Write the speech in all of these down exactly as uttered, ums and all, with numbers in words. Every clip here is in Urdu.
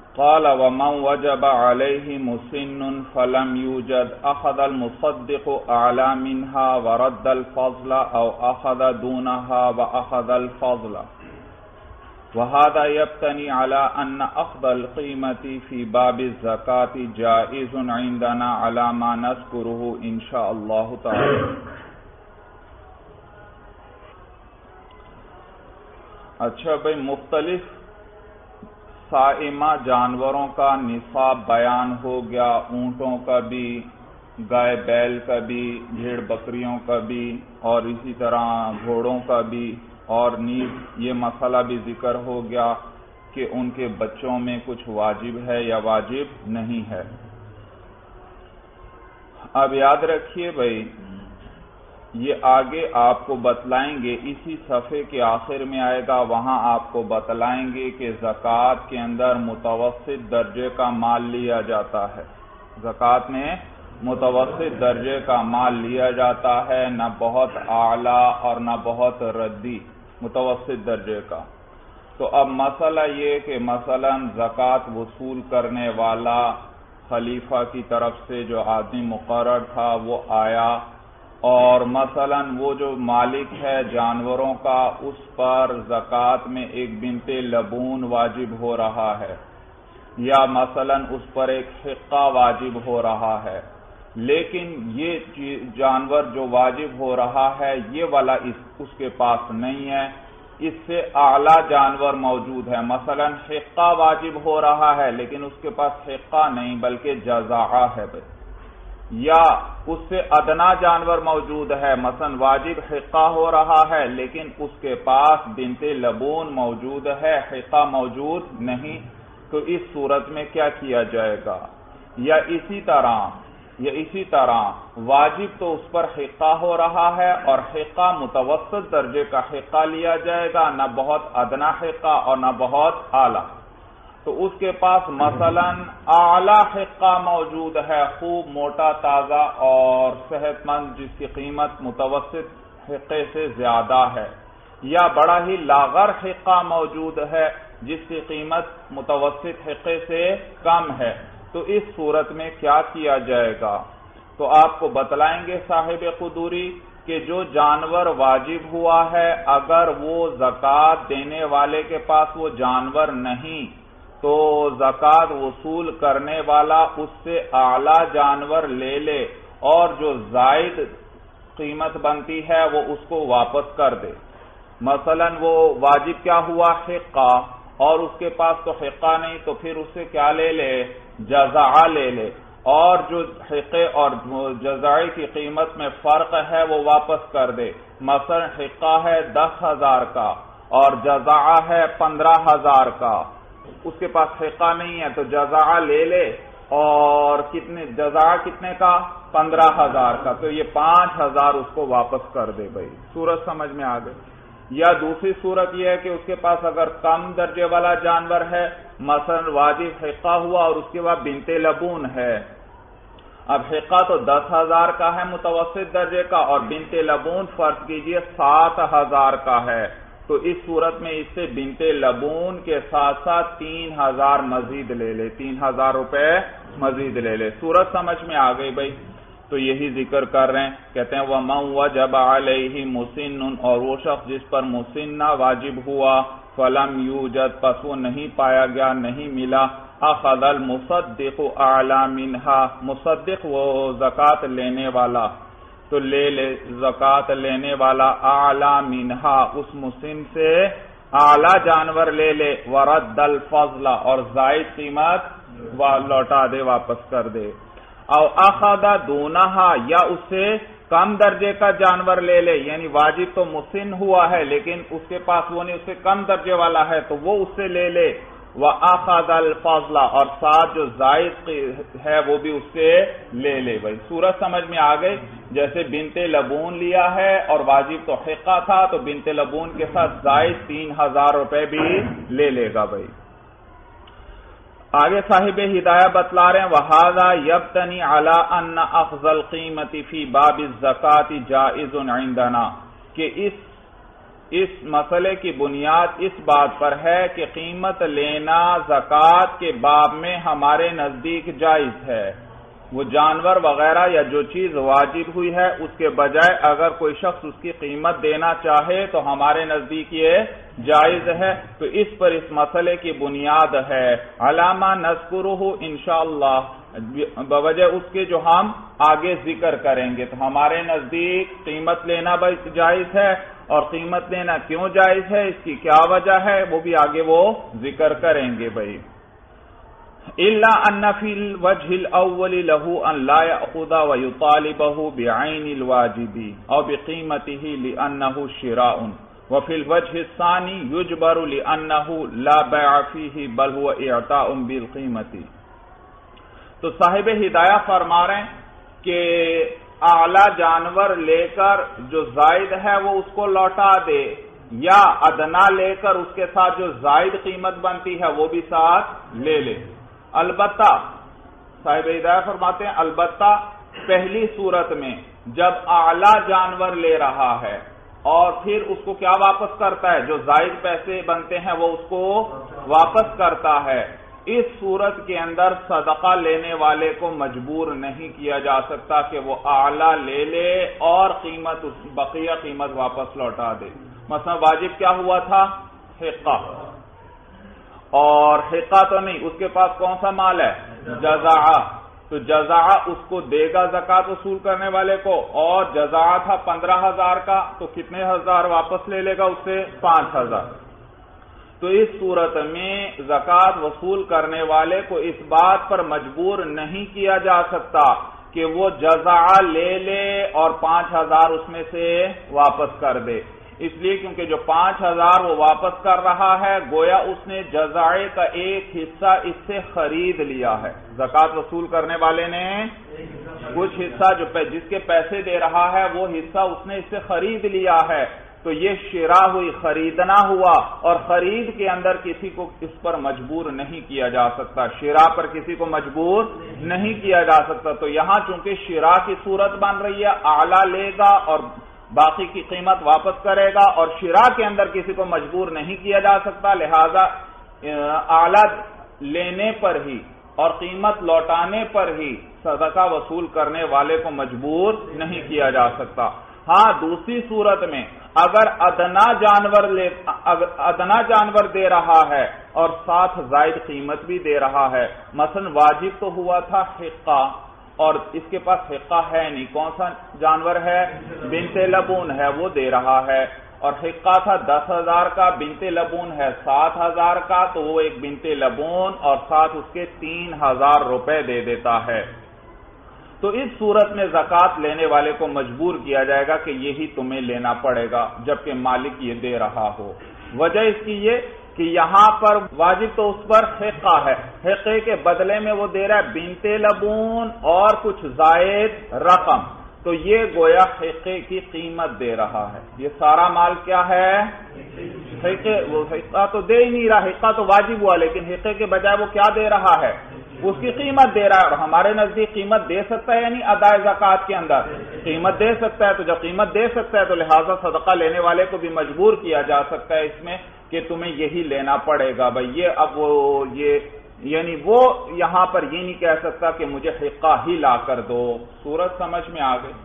قال ومن وجب عليه مسن فلم يوجد أخذ المصدق أعلى منها ورد الفضل أو أخذ دونها وأخذ الفضل وهذا يبتني على أن أخذ القيمة في باب الزكاة جائز عندنا على ما نذكره إن شاء الله تعالى. اچھا بھئی، مختلف صائمہ جانوروں کا نصاب بیان ہو گیا، اونٹوں کا بھی، گائے بیل کا بھی، بھیڑ بکریوں کا بھی، اور اسی طرح گھوڑوں کا بھی، اور نیز یہ مسئلہ بھی ذکر ہو گیا کہ ان کے بچوں میں کچھ واجب ہے یا واجب نہیں ہے. اب یاد رکھیے بھائی، یہ آگے آپ کو بتلائیں گے، اسی صفحے کے آخر میں آئے گا، وہاں آپ کو بتلائیں گے کہ زکوٰۃ کے اندر متوسط درجے کا مال لیا جاتا ہے. زکوٰۃ میں متوسط درجے کا مال لیا جاتا ہے، نہ بہت اعلیٰ اور نہ بہت ردی، متوسط درجے کا. تو اب مسئلہ یہ کہ مثلا زکوٰۃ وصول کرنے والا خلیفہ کی طرف سے جو آدمی مقرر تھا وہ آیا، اور مثلا وہ جو مالک ہے جانوروں کا، اس پر زکوٰۃ میں ایک بنت لبون واجب ہو رہا ہے، یا مثلا اس پر ایک حقہ واجب ہو رہا ہے، لیکن یہ جانور جو واجب ہو رہا ہے یہ والا اس, اس کے پاس نہیں ہے، اس سے اعلیٰ جانور موجود ہے. مثلا حقہ واجب ہو رہا ہے لیکن اس کے پاس حقہ نہیں بلکہ جزاعہ ہے بھائی. یا اس سے ادنا جانور موجود ہے، مثلا واجب حقہ ہو رہا ہے لیکن اس کے پاس بنت لبون موجود ہے، حقہ موجود نہیں. تو اس صورت میں کیا کیا جائے گا؟ یا اسی طرح یا اسی طرح واجب تو اس پر حقہ ہو رہا ہے اور حقہ متوسط درجے کا حقہ لیا جائے گا، نہ بہت ادنا حقہ اور نہ بہت اعلیٰ. تو اس کے پاس مثلا اعلیٰ حقہ موجود ہے، خوب موٹا تازہ اور صحت مند، جس کی قیمت متوسط حقے سے زیادہ ہے، یا بڑا ہی لاغر حقہ موجود ہے جس کی قیمت متوسط حقے سے کم ہے. تو اس صورت میں کیا کیا جائے گا؟ تو آپ کو بتلائیں گے صاحب قدوری کہ جو جانور واجب ہوا ہے، اگر وہ زکوٰۃ دینے والے کے پاس وہ جانور نہیں تو زکوٰۃ وصول کرنے والا اس سے اعلیٰ جانور لے لے، اور جو زائد قیمت بنتی ہے وہ اس کو واپس کر دے. مثلا وہ واجب کیا ہوا؟ حقہ، اور اس کے پاس تو حقہ نہیں، تو پھر اس سے کیا لے لے؟ جزاعہ لے لے، اور جو حقے اور جزاعے کی قیمت میں فرق ہے وہ واپس کر دے. مثلا حقہ ہے دس ہزار کا اور جزاعہ ہے پندرہ ہزار کا، اس کے پاس حقہ نہیں ہے تو جزاعہ لے لے، اور کتنے جزاعہ کتنے کا؟ پندرہ ہزار کا، تو یہ پانچ ہزار اس کو واپس کر دے. بھائی صورت سمجھ میں آ گئی. یا دوسری صورت یہ ہے کہ اس کے پاس اگر کم درجے والا جانور ہے، مثلا واجب حقہ ہوا اور اس کے بعد بنت لبون ہے. اب حقہ تو دس ہزار کا ہے متوسط درجے کا، اور بنت لبون فرض کیجئے سات ہزار کا ہے. تو اس صورت میں اس سے بنت لبون کے ساتھ ساتھ تین ہزار مزید لے لے، تین ہزار روپے مزید لے لے. صورت سمجھ میں آ گئی بھائی. تو یہی ذکر کر رہے ہیں، کہتے ہیں وَمَنْ وَجَبَ عَلَيْهِ مُسِنٌ، اور وہ شخص جس پر مسنہ واجب ہوا، فَلَمْ يُوجَدْ، پس وہ نہیں پایا گیا، نہیں ملا، أَخَذَ الْمُصَدِّقُ أَعْلَى مِنْهَا، مصدق وہ زکوٰۃ لینے والا تو لے لے زکوٰۃ لینے والا اعلیٰ منہا، اس مسن سے اعلیٰ جانور لے لے، وَرَدَّ الْفَضْلَ، اور زائد قیمت لوٹا دے، واپس کر دے. او اخذ دونہا، یا اس سے کم درجے کا جانور لے لے، یعنی واجب تو مسن ہوا ہے لیکن اس کے پاس وہ نہیں، اس سے کم درجے والا ہے تو وہ اس سے لے لے. وَأَخَذَ الْفَضْلَ، اور ساتھ جو زائد ہے وہ بھی اس سے لے لے. بھائی صورت سمجھ میں آ گئی. جیسے بنت لبون لیا ہے اور واجب تو حقہ تھا، تو بنت لبون کے ساتھ زائد تین ہزار روپے بھی لے لے گا. بھائی آگے صاحب ہدایہ بتلا رہے ہیں وَهَذَا يَبْتَنِي عَلَىٰ أَنَّ أَخْذَ الْقِيمَةِ فِي بَابِ الزَّكَاةِ جَائِزٌ عِندَنَا، کہ اس اس مسئلے کی بنیاد اس بات پر ہے کہ قیمت لینا زکوٰۃ کے باب میں ہمارے نزدیک جائز ہے۔ وہ جانور وغیرہ یا جو چیز واجب ہوئی ہے اس کے بجائے اگر کوئی شخص اس کی قیمت دینا چاہے تو ہمارے نزدیک یہ جائز ہے۔ تو اس پر اس مسئلے کی بنیاد ہے علامہ نذکرہ انشاءاللہ، بوجہ اس کے جو ہم آگے ذکر کریں گے۔ تو ہمارے نزدیک قیمت لینا جائز ہے، اور قیمت لینا کیوں جائز ہے، اس کی کیا وجہ ہے، وہ بھی آگے وہ ذکر کریں گے بھائی۔ إلا أن في الوجه الأول له أن لا يأخذ ويطالبه بعين الواجب أو بقيمته لأنه شراء، وفي الوجه الثاني يجبر لأنه لا بيع فيه بل هو إعطاء بالقيمة۔ تو صاحب ہدایہ فرما رہے ہیں کہ اعلی جانور لے کر جو زائد ہے وہ اس کو لوٹا دے، یا ادنا لے کر اس کے ساتھ جو زائد قیمت بنتی ہے وہ بھی ساتھ لے لے۔ البتہ صاحب ہدایہ فرماتے ہیں البتہ پہلی صورت میں جب اعلی جانور لے رہا ہے اور پھر اس کو کیا واپس کرتا ہے، جو زائد پیسے بنتے ہیں وہ اس کو واپس کرتا ہے، اس صورت کے اندر صدقہ لینے والے کو مجبور نہیں کیا جا سکتا کہ وہ اعلی لے لے اور قیمت بقیہ قیمت واپس لوٹا دے۔ مثلا واجب کیا ہوا تھا، حقہ، اور حقہ تو نہیں، اس کے پاس کون سا مال ہے، جزاعہ، تو جزاعہ اس کو دے گا زکوٰۃ وصول کرنے والے کو، اور جزاعہ تھا پندرہ ہزار کا تو کتنے ہزار واپس لے لے گا اس سے، پانچ ہزار۔ تو اس صورت میں زکوٰۃ وصول کرنے والے کو اس بات پر مجبور نہیں کیا جا سکتا کہ وہ جزاعہ لے لے اور پانچ ہزار اس میں سے واپس کر دے، اس لیے کیونکہ جو پانچ ہزار وہ واپس کر رہا ہے گویا اس نے جزائے کا ایک حصہ اس سے خرید لیا ہے۔ زکوٰۃ وصول کرنے والے نے کچھ حصہ جو جس کے پیسے دے رہا ہے وہ حصہ اس نے اس سے خرید لیا ہے، تو یہ شراء ہوئی، خریدنا ہوا، اور خرید کے اندر کسی کو اس پر مجبور نہیں کیا جا سکتا، شراء پر کسی کو مجبور نہیں کیا جا سکتا۔ تو یہاں چونکہ شراء کی صورت بن رہی ہے، اعلیٰ لے گا اور باقی کی قیمت واپس کرے گا، اور شراء کے اندر کسی کو مجبور نہیں کیا جا سکتا، لہذا اعلیٰ لینے پر ہی اور قیمت لوٹانے پر ہی صدقہ وصول کرنے والے کو مجبور نہیں کیا جا سکتا۔ ہاں دوسری صورت میں اگر ادنا جانور لے ادنا جانور دے رہا ہے اور ساتھ زائد قیمت بھی دے رہا ہے، مثلا واجب تو ہوا تھا حقہ اور اس کے پاس حقہ ہے نہیں، کون سا جانور ہے، بنت لبون ہے، وہ دے رہا ہے، اور حقہ تھا دس ہزار کا، بنت لبون ہے سات ہزار کا، تو وہ ایک بنت لبون اور ساتھ اس کے تین ہزار روپے دے دیتا ہے۔ تو اس صورت میں زکوٰۃ لینے والے کو مجبور کیا جائے گا کہ یہی تمہیں لینا پڑے گا جبکہ مالک یہ دے رہا ہو۔ وجہ اس کی یہ کہ یہاں پر واجب تو اس پر حقہ ہے، حقے کے بدلے میں وہ دے رہا ہے بنت لبون اور کچھ زائد رقم، تو یہ گویا حقے کی قیمت دے رہا ہے۔ یہ سارا مال کیا ہے، حقے، وہ حقہ تو دے ہی نہیں رہا، حقہ تو واجب ہوا لیکن حقے کے بجائے وہ کیا دے رہا ہے، اس کی قیمت دے رہا ہے، اور ہمارے نزدیک قیمت دے سکتا ہے یعنی ادائے زکوٰۃ کے اندر قیمت دے سکتا ہے، تو جب قیمت دے سکتا ہے تو لہٰذا صدقہ لینے والے کو بھی مجبور کیا جا سکتا ہے اس میں کہ تمہیں یہی لینا پڑے گا بھائی۔ یہ اب وہ یہ یعنی وہ یہاں پر یہ نہیں کہہ سکتا کہ مجھے حقہ ہی لا کر دو۔ صورت سمجھ میں آ گئی؟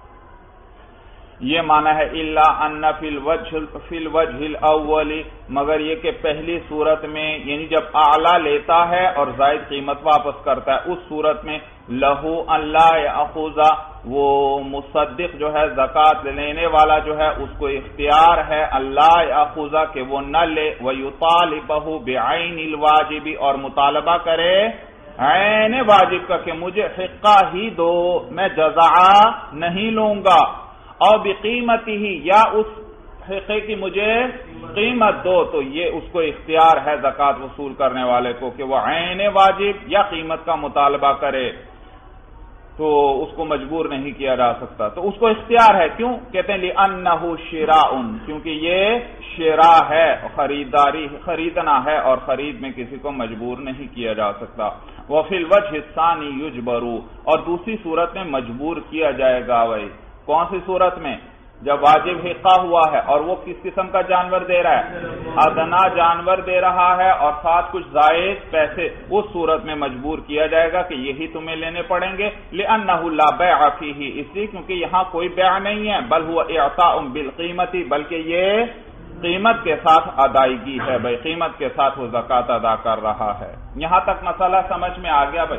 یہ معنی ہے الا ان فی الوجہ فی الوجہ الاول، مگر یہ کہ پہلی صورت میں یعنی جب اعلیٰ لیتا ہے اور زائد قیمت واپس کرتا ہے اس صورت میں لہو ان لا یاخذ، وہ مصدق جو ہے زکوٰۃ لینے والا جو ہے اس کو اختیار ہے اللہ یاخذ کہ وہ نہ لے، ویطالبہ بعین الواجب، اور مطالبہ کرے عین واجب کا کہ مجھے حقہ ہی دو، میں جزاء نہیں لوں گا، اور بقیمتی ہی، یا اس حقے کی مجھے قیمت دو، تو یہ اس کو اختیار ہے زکوٰۃ وصول کرنے والے کو کہ وہ عین واجب یا قیمت کا مطالبہ کرے، تو اس کو مجبور نہیں کیا جا سکتا، تو اس کو اختیار ہے۔ کیوں کہتے ہیں لِأَنَّهُ شِرَاءٌ، کیونکہ یہ شراء ہے، خریداری خریدنا ہے، اور خرید میں کسی کو مجبور نہیں کیا جا سکتا۔ وَفِي الْوَجْهِ الثَّانِي يُجْبَرُ، اور دوسری صورت میں مجبور کیا جائے گا۔ بھائی کون سی صورت میں، جب واجب حقہ ہوا ہے اور وہ کس قسم کا جانور دے رہا ہے؟ ادنا جانور دے رہا ہے اور ساتھ کچھ زائد پیسے، اس صورت میں مجبور کیا جائے گا کہ یہی تمہیں لینے پڑیں گے، لأنہ لا بیع فیہ، اس لیے کیونکہ یہاں کوئی بیع نہیں ہے، بل ہوا اعطاء بالقیمت، بلکہ یہ قیمت کے ساتھ ادائیگی ہے بھائی، قیمت کے ساتھ وہ زکوٰۃ ادا کر رہا ہے۔ یہاں تک مسئلہ سمجھ میں آ گیا بھائی؟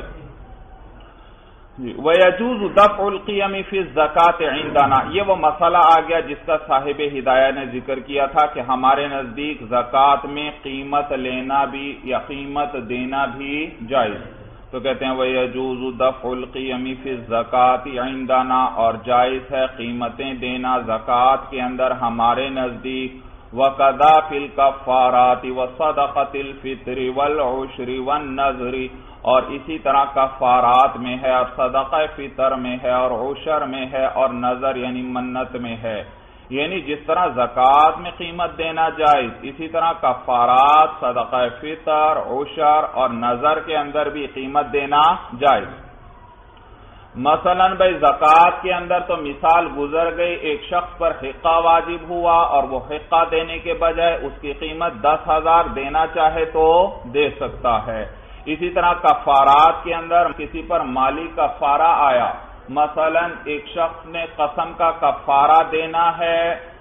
وَيَجُوزُ دَفْعُ الْقِيَمِ فِي الزَّكَاةِ عِندَنَا، یہ وہ مسئلہ آ گیا جس کا صاحب ہدایہ نے ذکر کیا تھا کہ ہمارے نزدیک زکوٰۃ میں قیمت لینا بھی یا قیمت دینا بھی جائز، تو کہتے ہیں وَيَجُوزُ دَفْعُ الْقِيَمِ فِي الزَّكَاةِ عِندَنَا، اور جائز ہے قیمتیں دینا زکوٰۃ کے اندر ہمارے نزدیک، وَقَضَا فِي الْكَفَّارَاتِ وَصَدَقَةِ الْفِطْرِ وَالْعُشْرِ وَالنَّذْرِ، اور اسی طرح کفارات میں ہے اور صدقہ فطر میں ہے اور عشر میں ہے اور نظر یعنی منت میں ہے، یعنی جس طرح زکوٰۃ میں قیمت دینا جائز، اسی طرح کفارات، صدقہ فطر، عشر اور نظر کے اندر بھی قیمت دینا جائز۔ مثلا بھائی زکوٰۃ کے اندر تو مثال گزر گئی، ایک شخص پر حقہ واجب ہوا اور وہ حقہ دینے کے بجائے اس کی قیمت دس ہزار دینا چاہے تو دے سکتا ہے۔ اسی طرح کفارات کے اندر کسی پر مالی کفارہ آیا، مثلا ایک شخص نے قسم کا کفارہ دینا ہے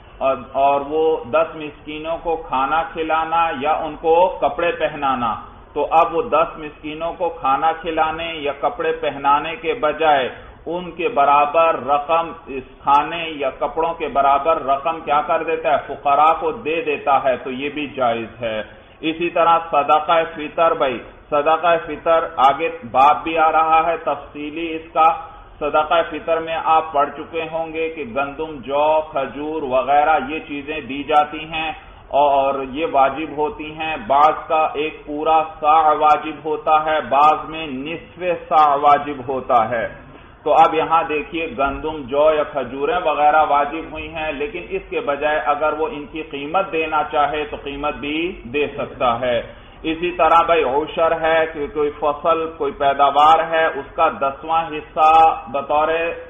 اور وہ دس مسکینوں کو کھانا کھلانا یا ان کو کپڑے پہنانا، تو اب وہ دس مسکینوں کو کھانا کھلانے یا کپڑے پہنانے کے بجائے ان کے برابر رقم، اس کھانے یا کپڑوں کے برابر رقم کیا کر دیتا ہے؟ فقراء کو دے دیتا ہے، تو یہ بھی جائز ہے۔ اسی طرح صدقہ فطر بھائی، صدقہ فطر آگے باب بھی آ رہا ہے تفصیلی اس کا۔ صدقہ فطر میں آپ پڑھ چکے ہوں گے کہ گندم، جو، کھجور وغیرہ یہ چیزیں دی جاتی ہیں اور یہ واجب ہوتی ہیں، بعض کا ایک پورا صاع واجب ہوتا ہے، بعض میں نصف صاع واجب ہوتا ہے۔ تو اب یہاں دیکھیے گندم، جو یا کھجوریں وغیرہ واجب ہوئی ہیں، لیکن اس کے بجائے اگر وہ ان کی قیمت دینا چاہے تو قیمت بھی دے سکتا ہے۔ اسی طرح بھائی عشر ہے کہ کوئی فصل، کوئی پیداوار ہے، اس کا دسواں حصہ بطور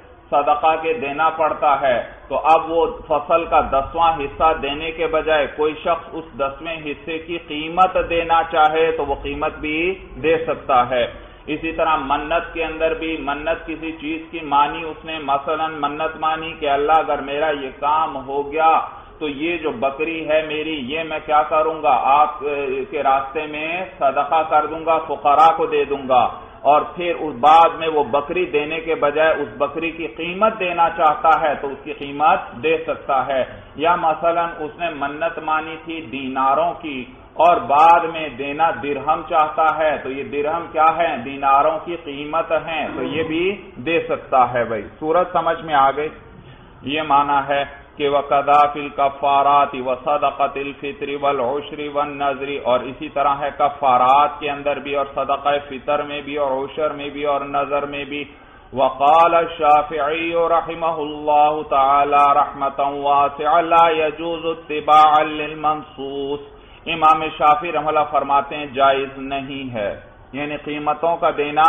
صدقہ کے دینا پڑتا ہے، تو اب وہ فصل کا دسواں حصہ دینے کے بجائے کوئی شخص اس دسویں حصے کی قیمت دینا چاہے تو وہ قیمت بھی دے سکتا ہے۔ اسی طرح منت کے اندر بھی، منت کسی چیز کی مانی اس نے، مثلا منت مانی کہ اللہ اگر میرا یہ کام ہو گیا تو یہ جو بکری ہے میری، یہ میں کیا کروں گا؟ آپ کے راستے میں صدقہ کر دوں گا، فقراء کو دے دوں گا، اور پھر اس بعد میں وہ بکری دینے کے بجائے اس بکری کی قیمت دینا چاہتا ہے تو اس کی قیمت دے سکتا ہے۔ یا مثلا اس نے منت مانی تھی دیناروں کی اور بعد میں دینا درہم چاہتا ہے، تو یہ درہم کیا ہے؟ دیناروں کی قیمت ہے، تو یہ بھی دے سکتا ہے۔ بھائی سورت سمجھ میں آ گئی؟ یہ معنی ہے کہ وَقَضَا فِي الْكَفَّارَاتِ وَصَدَقَةِ الْفِطْرِ وَالْعُشْرِ وَالنَّذْرِ، اور اسی طرح ہے کفارات کے اندر بھی اور صدقہ فطر میں بھی اور عشر میں بھی اور نظر میں بھی۔ وقال الشافعی رحمہ اللہ تعالی رحمتا واسعا لا يجوز اتباعا للمنصوص، امام شافعی رحمہ اللہ فرماتے ہیں جائز نہیں ہے، یعنی قیمتوں کا دینا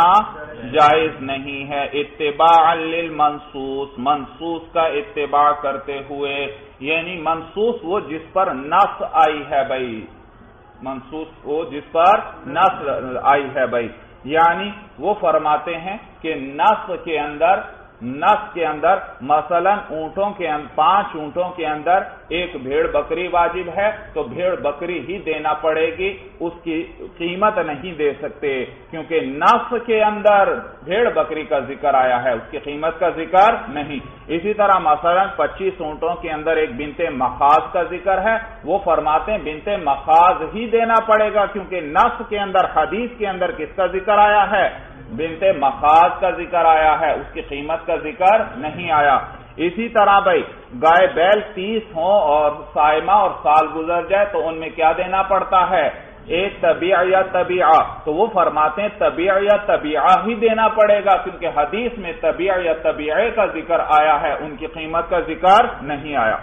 جائز نہیں ہے، اتباع للمنصوص، منصوص کا اتباع کرتے ہوئے، یعنی منصوص وہ جس پر نص آئی ہے بھائی، منصوص وہ جس پر نص آئی ہے بھائی، یعنی وہ فرماتے ہیں کہ نص کے اندر نص کے اندر مثلا اونٹوں کے اندر پانچ اونٹوں کے اندر ایک بھیڑ بکری واجب ہے تو بھیڑ بکری ہی دینا پڑے گی، اس کی قیمت نہیں دے سکتے، کیونکہ نص کے اندر بھیڑ بکری کا ذکر آیا ہے، اس کی قیمت کا ذکر نہیں۔ اسی طرح مثلا پچیس اونٹوں کے اندر ایک بنت مخاض کا ذکر ہے، وہ فرماتے ہیں بنت مخاض ہی دینا پڑے گا، کیونکہ نص کے اندر حدیث کے اندر کس کا ذکر آیا ہے؟ بنت مخاض کا ذکر آیا ہے، اس کی قیمت کا ذکر نہیں آیا۔ اسی طرح بھائی گائے بیل تیس ہوں اور سائمہ اور سال گزر جائے تو ان میں کیا دینا پڑتا ہے؟ ایک طبیعہ یا طبیعہ، تو وہ فرماتے ہیں طبیعہ یا طبیعہ ہی دینا پڑے گا، کیونکہ حدیث میں طبیعہ یا طبیعہ کا ذکر آیا ہے، ان کی قیمت کا ذکر نہیں آیا۔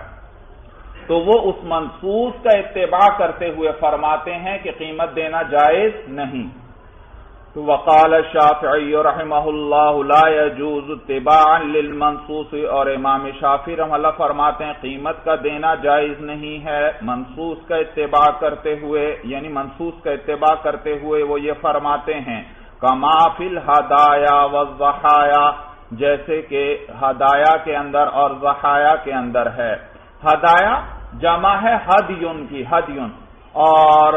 تو وہ اس منصوص کا اتباع کرتے ہوئے فرماتے ہیں کہ قیمت دینا جائز نہیں۔ تو وقال الشافعی رحمہ اللہ لا يجوز اتباعا للمنصوص، اور امام شافعی رحمہ اللہ فرماتے ہیں قیمت کا دینا جائز نہیں ہے منصوص کا اتباع کرتے ہوئے، یعنی منصوص کا اتباع کرتے ہوئے وہ یہ فرماتے ہیں کما فی الہدایا والضحایا، جیسے کہ ہدایا کے اندر اور ضحایا کے اندر ہے۔ ہدایا جمع ہے ہدیون کی، ہدیون، اور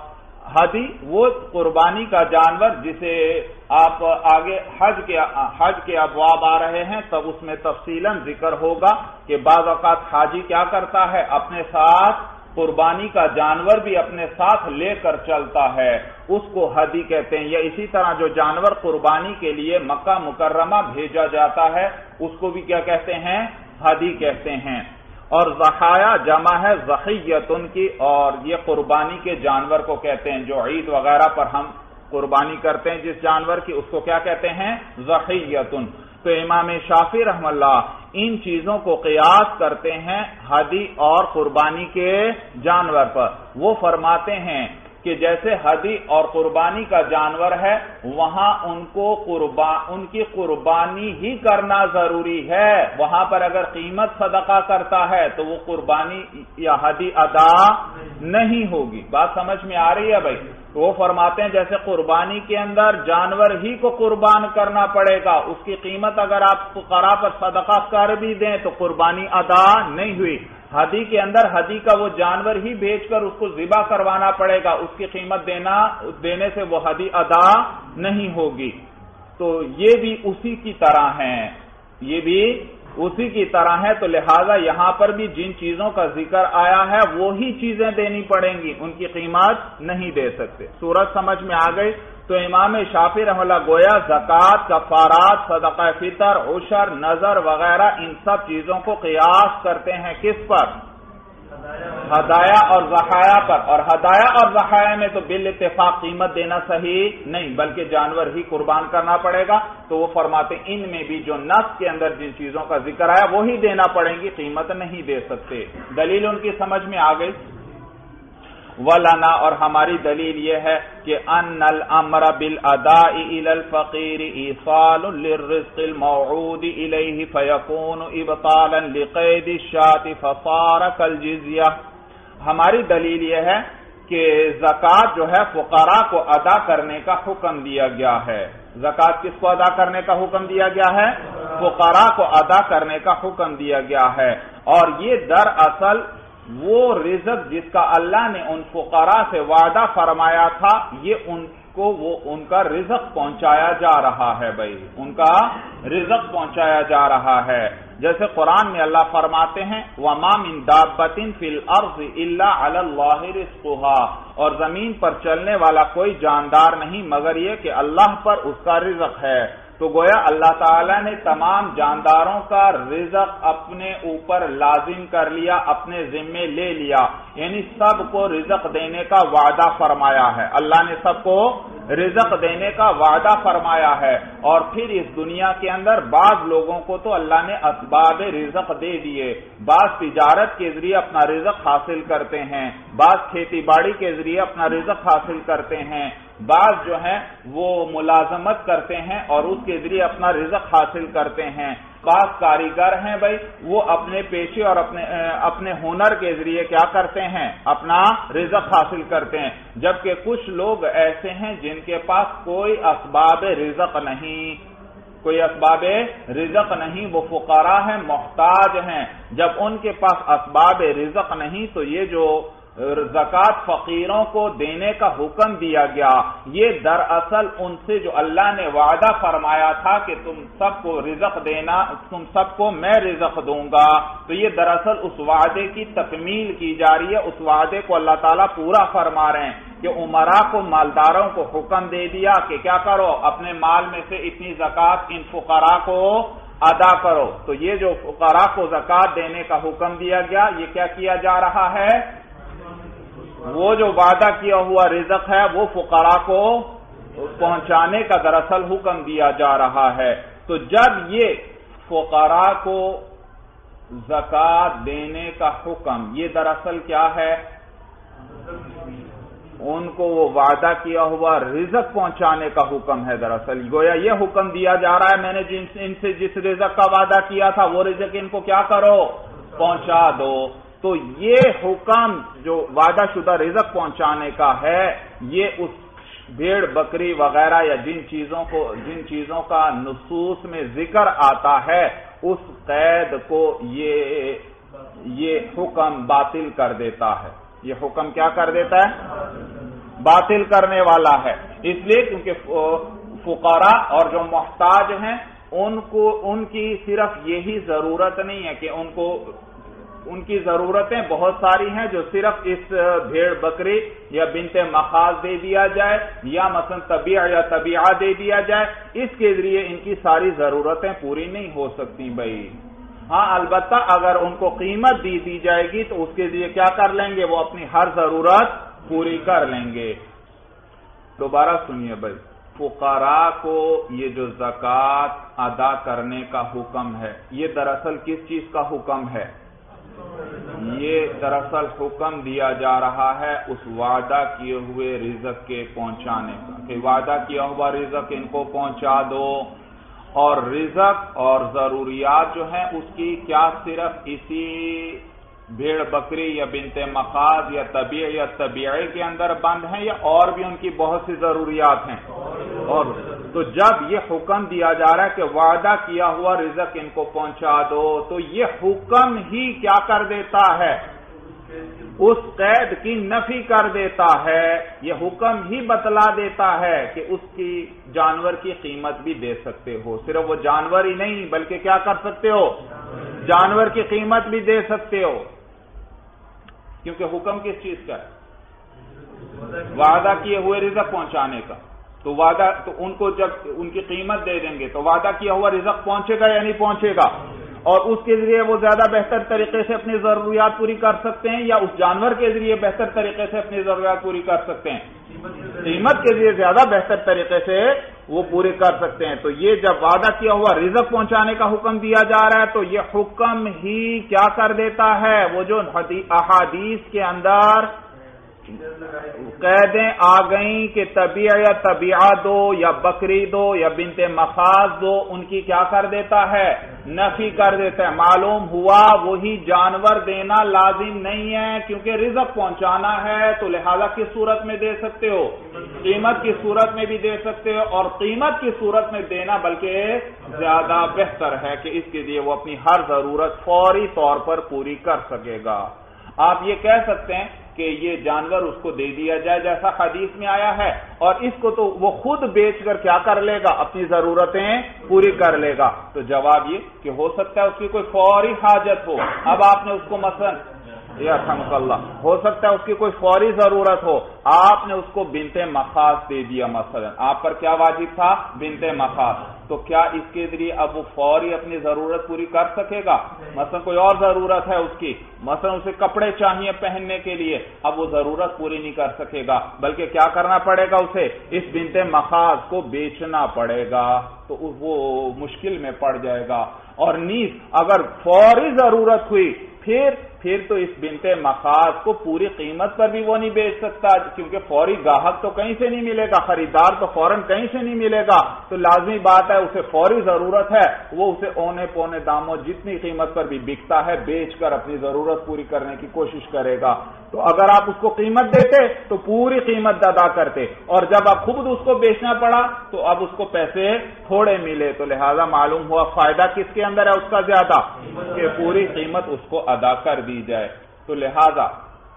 ہدی وہ قربانی کا جانور جسے آپ آگے حج کے حج کے ابواب آ رہے ہیں تب اس میں تفصیلاً ذکر ہوگا کہ بعض اوقات حاجی کیا کرتا ہے، اپنے ساتھ قربانی کا جانور بھی اپنے ساتھ لے کر چلتا ہے، اس کو ہدی کہتے ہیں۔ یا اسی طرح جو جانور قربانی کے لیے مکہ مکرمہ بھیجا جاتا ہے اس کو بھی کیا کہتے ہیں، ہدی کہتے ہیں۔ اور ضحایا جمع ہے ضحیتن کی، اور یہ قربانی کے جانور کو کہتے ہیں، جو عید وغیرہ پر ہم قربانی کرتے ہیں جس جانور کی، اس کو کیا کہتے ہیں، ضحیتن۔ تو امام شافعی رحمہ اللہ ان چیزوں کو قیاس کرتے ہیں ہدی اور قربانی کے جانور پر۔ وہ فرماتے ہیں کہ جیسے ہدی اور قربانی کا جانور ہے وہاں ان کو قربان ان کی قربانی ہی کرنا ضروری ہے، وہاں پر اگر قیمت صدقہ کرتا ہے تو وہ قربانی یا ہدی ادا نہیں ہوگی۔ بات سمجھ میں آ رہی ہے بھائی؟ وہ فرماتے ہیں جیسے قربانی کے اندر جانور ہی کو قربان کرنا پڑے گا، اس کی قیمت اگر آپ فقراء پر صدقہ کر بھی دیں تو قربانی ادا نہیں ہوئی، ہدی کے اندر ہدی کا وہ جانور ہی بھیج کر اس کو ذبح کروانا پڑے گا، اس کی قیمت دینا دینے سے وہ ہدی ادا نہیں ہوگی۔ تو یہ بھی اسی کی طرح ہیں، یہ بھی اسی کی طرح ہے، تو لہذا یہاں پر بھی جن چیزوں کا ذکر آیا ہے وہی چیزیں دینی پڑیں گی، ان کی قیمت نہیں دے سکتے۔ صورت سمجھ میں آ گئی؟ تو امام شافعی رحمہ اللہ گویا زکوٰۃ، کفارات، صدقہ فطر، عشر، نذر وغیرہ ان سب چیزوں کو قیاس کرتے ہیں کس پر؟ ہدایا اور ضحایا پر۔ اور ہدایا اور ضحایا میں تو بالاتفاق قیمت دینا صحیح نہیں بلکہ جانور ہی قربان کرنا پڑے گا، تو وہ فرماتے ہیں ان میں بھی جو نص کے اندر جن چیزوں کا ذکر آیا وہی دینا پڑیں گی، قیمت نہیں دے سکتے۔ دلیل ان کی سمجھ میں آ گئی؟ وَلَنَا، اور ہماری دلیل یہ ہے کہ ان الامر بالاداء الى الفقیر ایصال للرزق الموعود الیہ فیکون ابطالا لقید الشاة فصار کالجزیہ۔ ہماری دلیل یہ ہے کہ زکوٰۃ جو ہے فقراء کو ادا کرنے کا حکم دیا گیا ہے۔ زکوٰۃ کس کو ادا کرنے کا حکم دیا گیا ہے؟ فقراء کو ادا کرنے کا حکم دیا گیا ہے، اور یہ دراصل وہ رزق جس کا اللہ نے ان فقراء سے وعدہ فرمایا تھا، یہ ان کو وہ ان کا رزق پہنچایا جا رہا ہے بھائی، ان کا رزق پہنچایا جا رہا ہے۔ جیسے قرآن میں اللہ فرماتے ہیں وَمَا مِن دَابَّةٍ فِي الْأَرْضِ إِلَّا عَلَى اللَّهِ رِزْقُهَا، اور زمین پر چلنے والا کوئی جاندار نہیں مگر یہ کہ اللہ پر اس کا رزق ہے۔ تو گویا اللہ تعالیٰ نے تمام جانداروں کا رزق اپنے اوپر لازم کر لیا، اپنے ذمے لے لیا، یعنی سب کو رزق دینے کا وعدہ فرمایا ہے، اللہ نے سب کو رزق دینے کا وعدہ فرمایا ہے۔ اور پھر اس دنیا کے اندر بعض لوگوں کو تو اللہ نے اسباب رزق دے دیے، بعض تجارت کے ذریعے اپنا رزق حاصل کرتے ہیں، بعض کھیتی باڑی کے ذریعے اپنا رزق حاصل کرتے ہیں، بعض جو ہیں وہ ملازمت کرتے ہیں اور اس کے ذریعے اپنا رزق حاصل کرتے ہیں، بعض کاریگر ہیں بھائی وہ اپنے پیشے اور اپنے اپنے ہنر کے ذریعے کیا کرتے ہیں؟ اپنا رزق حاصل کرتے ہیں، جبکہ کچھ لوگ ایسے ہیں جن کے پاس کوئی اسباب رزق نہیں، کوئی اسباب رزق نہیں، وہ فقراء ہیں، محتاج ہیں۔ جب ان کے پاس اسباب رزق نہیں تو یہ جو زکوٰۃ فقیروں کو دینے کا حکم دیا گیا یہ دراصل ان سے جو اللہ نے وعدہ فرمایا تھا کہ تم سب کو رزق دینا، تم سب کو میں رزق دوں گا، تو یہ دراصل اس وعدے کی تکمیل کی جا رہی ہے، اس وعدے کو اللہ تعالیٰ پورا فرما رہے ہیں کہ عمراء کو، مالداروں کو حکم دے دیا کہ کیا کرو، اپنے مال میں سے اتنی زکوٰۃ ان فقراء کو ادا کرو۔ تو یہ جو فقراء کو زکوٰۃ دینے کا حکم دیا گیا یہ کیا کیا جا رہا ہے؟ وہ جو وعدہ کیا ہوا رزق ہے وہ فقراء کو پہنچانے کا دراصل حکم دیا جا رہا ہے۔ تو جب یہ فقراء کو زکوٰۃ دینے کا حکم، یہ دراصل کیا ہے؟ ان کو وہ وعدہ کیا ہوا رزق پہنچانے کا حکم ہے. دراصل گویا یہ حکم دیا جا رہا ہے میں نے جن ان سے جس رزق کا وعدہ کیا تھا وہ رزق ان کو کیا کرو پہنچا دو. تو یہ حکم جو وعدہ شدہ رزق پہنچانے کا ہے یہ اس بھیڑ بکری وغیرہ یا جن چیزوں کو جن چیزوں کا نصوص میں ذکر آتا ہے اس قید کو یہ یہ حکم باطل کر دیتا ہے. یہ حکم کیا کر دیتا ہے باطل کرنے والا ہے. اس لیے کیونکہ فقراء اور جو محتاج ہیں ان کو ان کی صرف یہی ضرورت نہیں ہے کہ ان کو ان کی ضرورتیں بہت ساری ہیں جو صرف اس بھیڑ بکری یا بنت مخاض دے دیا جائے یا مثلا طبیع یا طبیعہ دے دیا جائے اس کے ذریعے ان کی ساری ضرورتیں پوری نہیں ہو سکتی بھائی. ہاں البتہ اگر ان کو قیمت دی دی جائے گی تو اس کے ذریعے کیا کر لیں گے وہ اپنی ہر ضرورت پوری کر لیں گے. دوبارہ سنیے بھائی فقراء کو یہ جو زکوٰۃ ادا کرنے کا حکم ہے یہ دراصل کس چیز کا حکم ہے؟ یہ دراصل حکم دیا جا رہا ہے اس وعدہ کیے ہوئے رزق کے پہنچانے کا کہ وعدہ کیا ہوا رزق ان کو پہنچا دو. اور رزق اور ضروریات جو ہیں اس کی کیا صرف اسی بھیڑ بکری یا بنت مخاض یا طبیع یا طبیعی کے اندر بند ہیں یا اور بھی ان کی بہت سی ضروریات ہیں؟ اور تو جب یہ حکم دیا جا رہا ہے کہ وعدہ کیا ہوا رزق ان کو پہنچا دو تو یہ حکم ہی کیا کر دیتا ہے اس قید کی نفی کر دیتا ہے. یہ حکم ہی بتلا دیتا ہے کہ اس کی جانور کی قیمت بھی دے سکتے ہو. صرف وہ جانور ہی نہیں بلکہ کیا کر سکتے ہو جانور کی قیمت بھی دے سکتے ہو. کیونکہ حکم کس چیز کا ہے وعدہ کیے ہوئے رزق پہنچانے کا. تو وعدہ تو ان کو جب ان کی قیمت دے دیں گے تو وعدہ کیا ہوا رزق پہنچے گا یا نہیں پہنچے گا اور اس کے ذریعے وہ زیادہ بہتر طریقے سے اپنی ضروریات پوری کر سکتے ہیں یا اس جانور کے ذریعے بہتر طریقے سے اپنی ضروریات پوری کر سکتے ہیں قیمت کے ذریعے زیادہ بہتر طریقے سے وہ پوری کر سکتے ہیں. تو یہ جب وعدہ کیا ہوا رزق پہنچانے کا حکم دیا جا رہا ہے تو یہ حکم ہی کیا کر دیتا ہے وہ جو احادیث کے اندر قیدیں آ گئیں کہ طبیع یا طبیعہ دو یا بکری دو یا بنت مخاض دو ان کی کیا کر دیتا ہے نفی کر دیتا ہے. معلوم ہوا وہی جانور دینا لازم نہیں ہے کیونکہ رزق پہنچانا ہے تو لہذا کس صورت میں دے سکتے ہو قیمت کی صورت میں بھی دے سکتے ہو اور قیمت کی صورت میں دینا بلکہ زیادہ بہتر ہے کہ اس کے لیے وہ اپنی ہر ضرورت فوری طور پر پوری کر سکے گا. آپ یہ کہہ سکتے ہیں کہ یہ جانور اس کو دے دیا جائے جیسا حدیث میں آیا ہے اور اس کو تو وہ خود بیچ کر کیا کر لے گا اپنی ضرورتیں پوری کر لے گا. تو جواب یہ کہ ہو سکتا ہے اس کی کوئی فوری حاجت ہو. اب آپ نے اس کو مثلا یا رحمک اللہ ہو سکتا ہے اس کی کوئی فوری ضرورت ہو آپ نے اس کو بنت مخاض دے دیا مثلا آپ پر کیا واجب تھا بنت مخاض تو کیا اس کے ذریعے اب وہ فوری اپنی ضرورت پوری کر سکے گا؟ مثلا کوئی اور ضرورت ہے اس کی مثلا اسے کپڑے چاہیے پہننے کے لیے اب وہ ضرورت پوری نہیں کر سکے گا بلکہ کیا کرنا پڑے گا اسے اس بنت مخاض کو بیچنا پڑے گا تو وہ مشکل میں پڑ جائے گا. اور نیز اگر فوری ضرورت ہوئی پھر پھر تو اس بنت مخاض کو پوری قیمت پر بھی وہ نہیں بیچ سکتا کیونکہ فوری گاہک تو کہیں سے نہیں ملے گا خریدار تو فوراً کہیں سے نہیں ملے گا. تو لازمی بات ہے اسے فوری ضرورت ہے وہ اسے اونے پونے داموں جتنی قیمت پر بھی بکتا ہے بیچ کر اپنی ضرورت پوری کرنے کی کوشش کرے گا. تو اگر آپ اس کو قیمت دیتے تو پوری قیمت ادا کرتے اور جب آپ خود اس کو بیچنا پڑا تو اب اس کو پیسے تھوڑے ملے تو لہذا معلوم ہوا فائدہ کس کے اندر ہے اس کا زیادہ کہ پوری قیمت اس کو ادا کر دی جائے. تو لہذا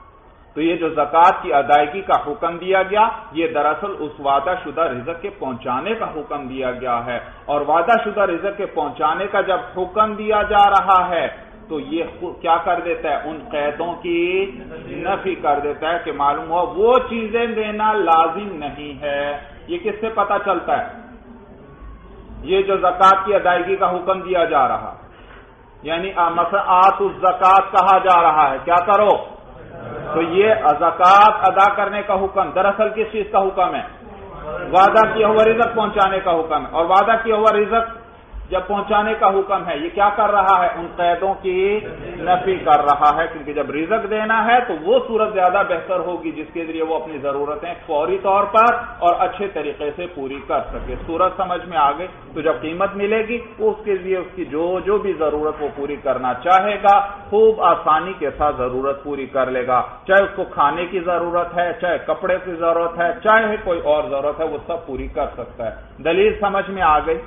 تو یہ جو زکوٰۃ کی ادائیگی کا حکم دیا گیا یہ دراصل اس وعدہ شدہ رزق کے پہنچانے کا حکم دیا گیا ہے اور وعدہ شدہ رزق کے پہنچانے کا جب حکم دیا جا رہا ہے تو یہ کیا کر دیتا ہے ان قیدوں کی نفی کر دیتا ہے کہ معلوم ہوا وہ چیزیں دینا لازم نہیں ہے. یہ کس سے پتہ چلتا ہے یہ جو زکوٰۃ کی ادائیگی کا حکم دیا جا رہا یعنی مثلا آت الزکوٰۃ کہا جا رہا ہے کیا کرو تو یہ زکوٰۃ ادا کرنے کا حکم دراصل کس چیز کا حکم ہے وعدہ کیا ہوا رزق پہنچانے کا حکم ہے اور وعدہ کیا ہوا رزق جب پہنچانے کا حکم ہے یہ کیا کر رہا ہے؟ ان قیدوں کی نفی کر رہا ہے، کیونکہ جب رزق دینا ہے تو وہ صورت زیادہ بہتر ہوگی جس کے ذریعے وہ اپنی ضرورتیں فوری طور پر اور اچھے طریقے سے پوری کر سکے۔ صورت سمجھ میں آ گئی؟ تو جب قیمت ملے گی تو اس کے لیے اس کی جو جو بھی ضرورت وہ پوری کرنا چاہے گا خوب آسانی کے ساتھ ضرورت پوری کر لے گا، چاہے اس کو کھانے کی ضرورت ہے، چاہے کپڑے کی ضرورت ہے، چاہے کوئی اور ضرورت ہے، وہ سب پوری کر سکتا ہے۔ دلیل سمجھ میں آ گئی؟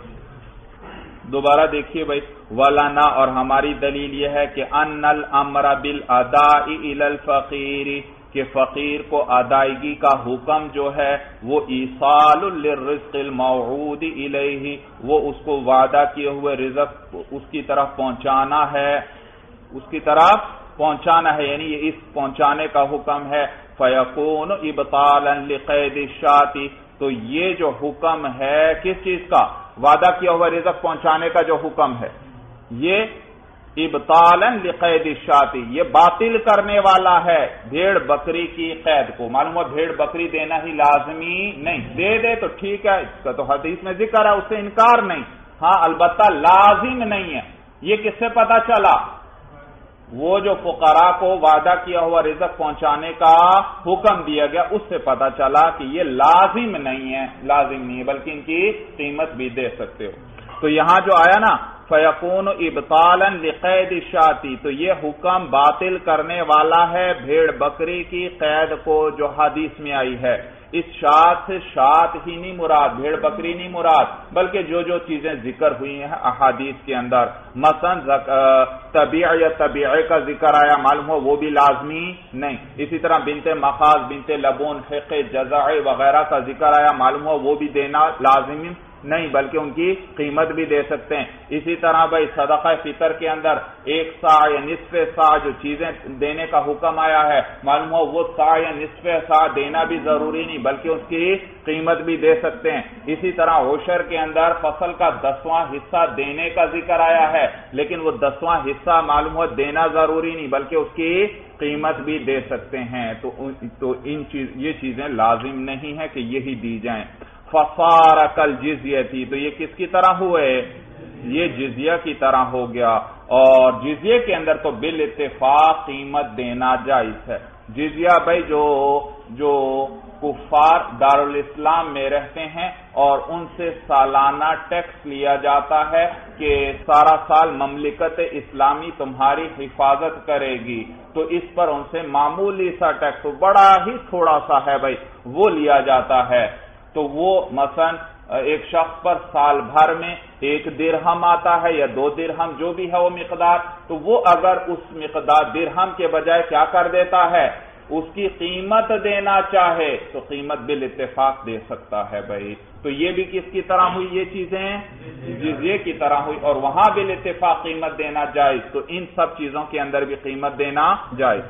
دوبارہ دیکھیے بھائی، وَلَنَا، اور ہماری دلیل یہ ہے کہ ان الامر بالاداء الی الفقیر، کہ فقیر کو ادائیگی کا حکم جو ہے وہ ایصال للرزق الموعود الیہ، وہ اس کو وعدہ کیے ہوئے رزق اس کی طرف پہنچانا ہے، اس کی طرف پہنچانا ہے، یعنی یہ اس پہنچانے کا حکم ہے۔ فیکون ابطالا لقید الشاۃ، تو یہ جو حکم ہے کس چیز کا؟ وعدہ کیا ہوا رزق پہنچانے کا جو حکم ہے یہ ابطالا لقید الشاۃ، یہ باطل کرنے والا ہے بھیڑ بکری کی قید کو۔ معلوم ہوا بھیڑ بکری دینا ہی لازمی نہیں، دے دے تو ٹھیک ہے، اس کا تو حدیث میں ذکر ہے، اس سے انکار نہیں، ہاں البتہ لازم نہیں ہے۔ یہ کس سے پتا چلا؟ وہ جو فقراء کو وعدہ کیا ہوا رزق پہنچانے کا حکم دیا گیا اس سے پتا چلا کہ یہ لازم نہیں ہے، لازم نہیں ہے بلکہ ان کی قیمت بھی دے سکتے ہو۔ تو یہاں جو آیا نا فیکون ابطالا لقید الشاۃ، تو یہ حکم باطل کرنے والا ہے بھیڑ بکری کی قید کو جو حدیث میں آئی ہے۔ اس شاۃ سے شاۃ ہی نہیں مراد، بھیڑ بکری نہیں مراد، بلکہ جو جو چیزیں ذکر ہوئی ہیں احادیث کے اندر، مثلا طبیع یا طبیعے کا ذکر آیا، معلوم ہو وہ بھی لازمی نہیں۔ اسی طرح بنت مخاض، بنت لبون، حق، جزع وغیرہ کا ذکر آیا، معلوم ہو وہ بھی دینا لازمی نہیں بلکہ ان کی قیمت بھی دے سکتے ہیں۔ اسی طرح بھائی صدقہ فطر کے اندر ایک سا یا نصف سا جو چیزیں دینے کا حکم آیا ہے، معلوم ہو وہ سا یا نصف سا دینا بھی ضروری نہیں بلکہ اس کی قیمت بھی دے سکتے ہیں۔ اسی طرح عشر کے اندر فصل کا دسواں حصہ دینے کا ذکر آیا ہے، لیکن وہ دسواں حصہ معلوم ہو دینا ضروری نہیں بلکہ اس کی قیمت بھی دے سکتے ہیں۔ تو تو ان چیز یہ چیزیں لازم نہیں ہے کہ یہی دی جائیں۔ فصار کالجزیہ، تو یہ کس کی طرح ہوئے؟ یہ جزیہ کی طرح ہو گیا، اور جزیے کے اندر تو بالاتفاق قیمت دینا جائز ہے۔ جزیہ بھائی جو جو کفار دارالاسلام میں رہتے ہیں اور ان سے سالانہ ٹیکس لیا جاتا ہے کہ سارا سال مملکت اسلامی تمہاری حفاظت کرے گی، تو اس پر ان سے معمولی سا ٹیکس، بڑا ہی تھوڑا سا ہے بھائی، وہ لیا جاتا ہے۔ تو وہ مثلا ایک شخص پر سال بھر میں ایک درہم آتا ہے یا دو درہم جو بھی ہے وہ مقدار، تو وہ اگر اس مقدار درہم کے بجائے کیا کر دیتا ہے؟ اس کی قیمت دینا چاہے تو قیمت بالاتفاق دے سکتا ہے بھائی۔ تو یہ بھی کس کی طرح ہوئی؟ یہ چیزیں جزیے کی طرح ہوئی، اور وہاں بالاتفاق قیمت دینا جائز، تو ان سب چیزوں کے اندر بھی قیمت دینا جائز۔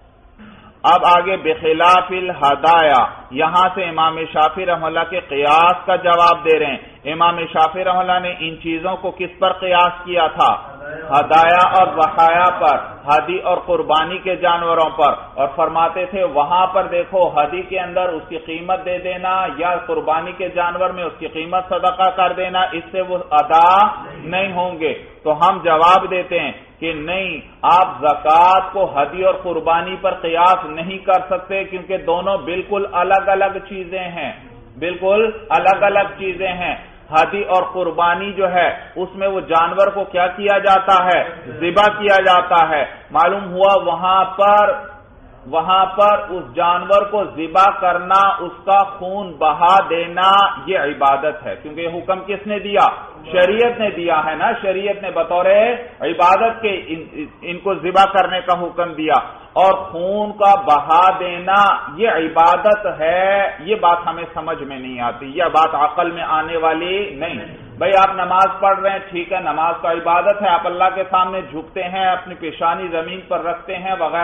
اب آگے بخلاف الہدایا، یہاں سے امام شافعی رحمہ اللہ کے قیاس کا جواب دے رہے ہیں۔ امام شافعی رحمہ اللہ نے ان چیزوں کو کس پر قیاس کیا تھا؟ ہدایا اور ضحایا پر، ہدی اور قربانی کے جانوروں پر، اور فرماتے تھے وہاں پر دیکھو ہدی کے اندر اس کی قیمت دے دینا یا قربانی کے جانور میں اس کی قیمت صدقہ کر دینا، اس سے وہ ادا نہیں ہوں گے۔ تو ہم جواب دیتے ہیں کہ نہیں، آپ زکوٰۃ کو ہدی اور قربانی پر قیاس نہیں کر سکتے، کیونکہ دونوں بالکل الگ الگ چیزیں ہیں، بالکل الگ الگ چیزیں ہیں۔ ہدی اور قربانی جو ہے اس میں وہ جانور کو کیا کیا جاتا ہے؟ ذبح کیا جاتا ہے۔ معلوم ہوا وہاں پر وہاں پر اس جانور کو ذبح کرنا، اس کا خون بہا دینا، یہ عبادت ہے، کیونکہ یہ حکم کس نے دیا؟ شریعت نے دیا ہے نا، شریعت نے بطور عبادت کے ان, ان کو ذبح کرنے کا حکم دیا، اور خون کا بہا دینا یہ عبادت ہے۔ یہ بات ہمیں سمجھ میں نہیں آتی، یہ بات عقل میں آنے والی نہیں۔ بھئی آپ نماز پڑھ رہے ہیں، ٹھیک ہے، نماز کا عبادت ہے، آپ اللہ کے سامنے جھکتے ہیں، اپنی پیشانی زمین پر رکھتے ہیں وغیرہ،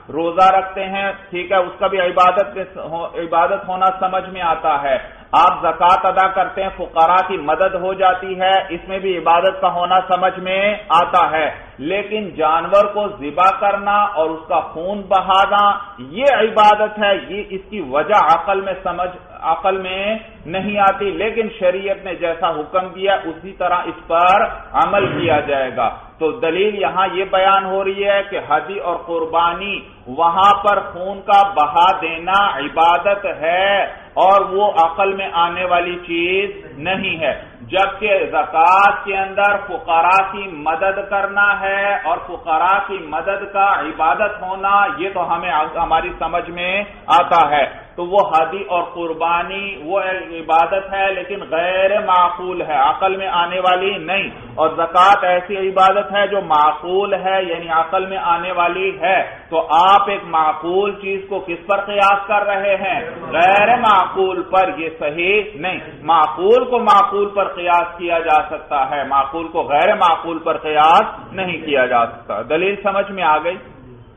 روزہ رکھتے ہیں، ٹھیک ہے، اس کا بھی عبادت عبادت ہونا سمجھ میں آتا ہے، آپ زکوٰۃ ادا کرتے ہیں، فقراء کی مدد ہو جاتی ہے، اس میں بھی عبادت کا ہونا سمجھ میں آتا ہے، لیکن جانور کو ذبح کرنا اور اس کا خون بہانا یہ عبادت ہے، یہ اس کی وجہ عقل میں سمجھ عقل میں نہیں آتی، لیکن شریعت نے جیسا حکم دیا اسی طرح اس پر عمل کیا جائے گا۔ تو دلیل یہاں یہ بیان ہو رہی ہے کہ ہدی اور قربانی وہاں پر خون کا بہا دینا عبادت ہے اور وہ عقل میں آنے والی چیز نہیں ہے، جبکہ زکوٰۃ کے اندر فقراء کی مدد کرنا ہے اور فقراء کی مدد کا عبادت ہونا یہ تو ہمیں ہماری سمجھ میں آتا ہے، تو وہ ہدی اور قربانی وہ عبادت ہے لیکن غیر معقول ہے، عقل میں آنے والی نہیں، اور زکوٰۃ ایسی عبادت ہے جو معقول ہے یعنی عقل میں آنے والی ہے۔ تو آپ ایک معقول چیز کو کس پر قیاس کر رہے ہیں؟ غیر معقول پر، یہ صحیح نہیں۔ معقول کو معقول پر قیاس کیا جا سکتا ہے، معقول کو غیر معقول پر قیاس نہیں کیا جا سکتا۔ دلیل سمجھ میں آ گئی؟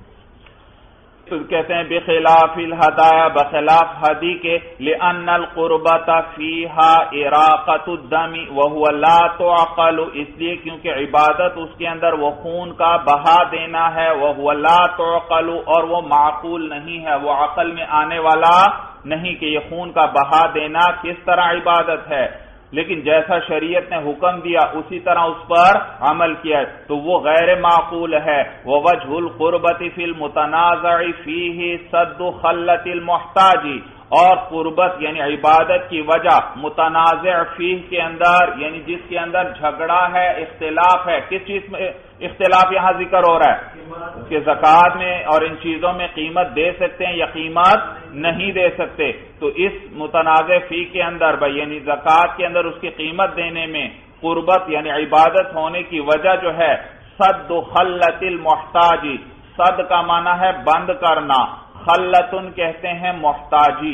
تو کہتے ہیں بخلاف الہدایا، بخلاف ہدی کے، لأن القربۃ فیہا اراقۃ الدم وہو لا تعقل، اس لیے کیونکہ عبادت اس کے اندر وہ خون کا بہا دینا ہے، وہو لا تعقل، اور وہ معقول نہیں ہے، وہ عقل میں آنے والا نہیں کہ یہ خون کا بہا دینا کس طرح عبادت ہے، لیکن جیسا شریعت نے حکم دیا اسی طرح اس پر عمل کیا تو وہ غیر معقول ہے۔ ووجہ القربۃ فی المتنازع فیہ سد خلۃ المحتاج، اور قربت یعنی عبادت کی وجہ متنازع فیہ کے اندر یعنی جس کے اندر جھگڑا ہے، اختلاف ہے، کس چیز میں اختلاف یہاں ذکر ہو رہا ہے کہ زکوٰۃ میں اور ان چیزوں میں قیمت دے سکتے ہیں یا قیمت نہیں دے سکتے، تو اس متنازع فی کے اندر بھائی یعنی زکوٰۃ کے اندر اس کی قیمت دینے میں قربت یعنی عبادت ہونے کی وجہ جو ہے سد خلۃ المحتاج، صد کا معنی ہے بند کرنا، خلتن کہتے ہیں محتاجی،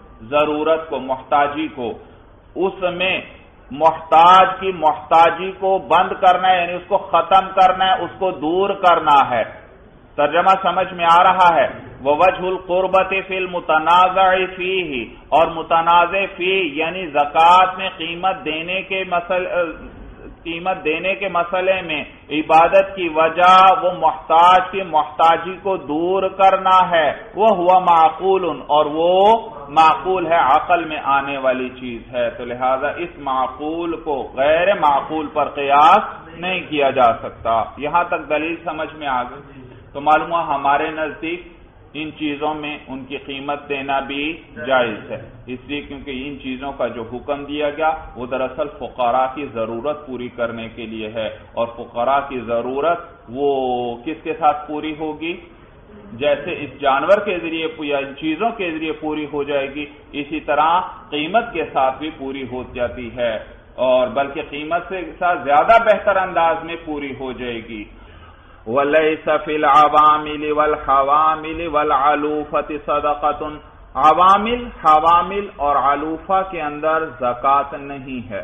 ضرورت کو، محتاجی کو، اس میں محتاج کی محتاجی کو بند کرنا ہے یعنی اس کو ختم کرنا ہے، اس کو دور کرنا ہے۔ ترجمہ سمجھ میں آ رہا ہے؟ ووجہ القربۃ فی المتنازع فیہ، اور متنازع فی یعنی زکوٰۃ میں قیمت دینے کے مسئلے قیمت دینے کے مسئلے میں عبادت کی وجہ وہ محتاج کی محتاجی کو دور کرنا ہے، وہ ہوا معقول، اور وہ معقول ہے، عقل میں آنے والی چیز ہے، تو لہذا اس معقول کو غیر معقول پر قیاس نہیں کیا جا سکتا۔ یہاں تک دلیل سمجھ میں آ گئی؟ تو معلوم ہوا ہمارے نزدیک ان چیزوں میں ان کی قیمت دینا بھی جائز ہے، اس لیے کیونکہ ان چیزوں کا جو حکم دیا گیا وہ دراصل فقراء کی ضرورت پوری کرنے کے لیے ہے، اور فقراء کی ضرورت وہ کس کے ساتھ پوری ہوگی؟ جیسے اس جانور کے ذریعے یا ان چیزوں کے ذریعے پوری ہو جائے گی، اسی طرح قیمت کے ساتھ بھی پوری ہو جاتی ہے، اور بلکہ قیمت سے ساتھ زیادہ بہتر انداز میں پوری ہو جائے گی۔ وَلَيْسَ فِي الْعَوَامِلِ وَالْحَوَامِلِ وَالْعَلُوفَةِ صَدَقَةٌ، عوامل، حوامل اور علوفہ کے اندر زکوٰۃ نہیں ہے،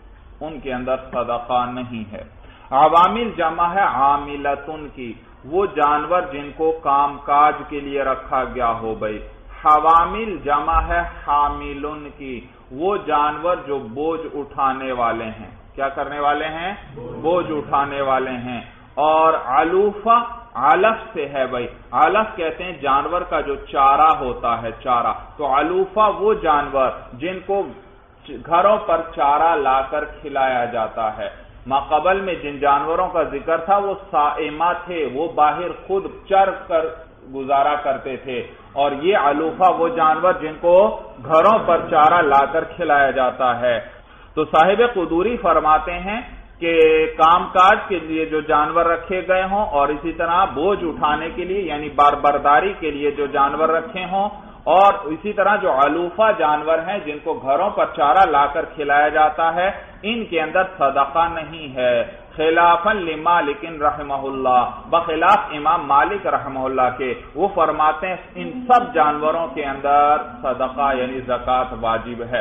ان کے اندر صدقہ نہیں ہے۔ عوامل جمع ہے عاملتن کی، وہ جانور جن کو کام کاج کے لیے رکھا گیا ہو بھائی۔ حوامل جمع ہے حاملن کی، وہ جانور جو بوجھ اٹھانے والے ہیں، کیا کرنے والے ہیں؟ بوجھ اٹھانے والے ہیں۔ اور علوفہ علف سے ہے بھائی، علف کہتے ہیں جانور کا جو چارہ ہوتا ہے، چارہ، تو علوفہ وہ جانور جن کو گھروں پر چارہ لا کر کھلایا جاتا ہے۔ ماقبل میں جن جانوروں کا ذکر تھا وہ صائمہ تھے، وہ باہر خود چر کر گزارا کرتے تھے، اور یہ علوفہ وہ جانور جن کو گھروں پر چارہ لا کر کھلایا جاتا ہے۔ تو صاحب قدوری فرماتے ہیں کہ کام کاج کے لیے جو جانور رکھے گئے ہوں اور اسی طرح بوجھ اٹھانے کے لیے یعنی باربرداری کے لیے جو جانور رکھے ہوں، اور اسی طرح جو علوفہ جانور ہیں جن کو گھروں پر چارہ لا کر کھلایا جاتا ہے، ان کے اندر صدقہ نہیں ہے۔ خلافاً لمالک رحمہ اللہ، بخلاف امام مالک رحمہ اللہ کے، وہ فرماتے ہیں ان سب جانوروں کے اندر صدقہ یعنی زکوٰۃ واجب ہے۔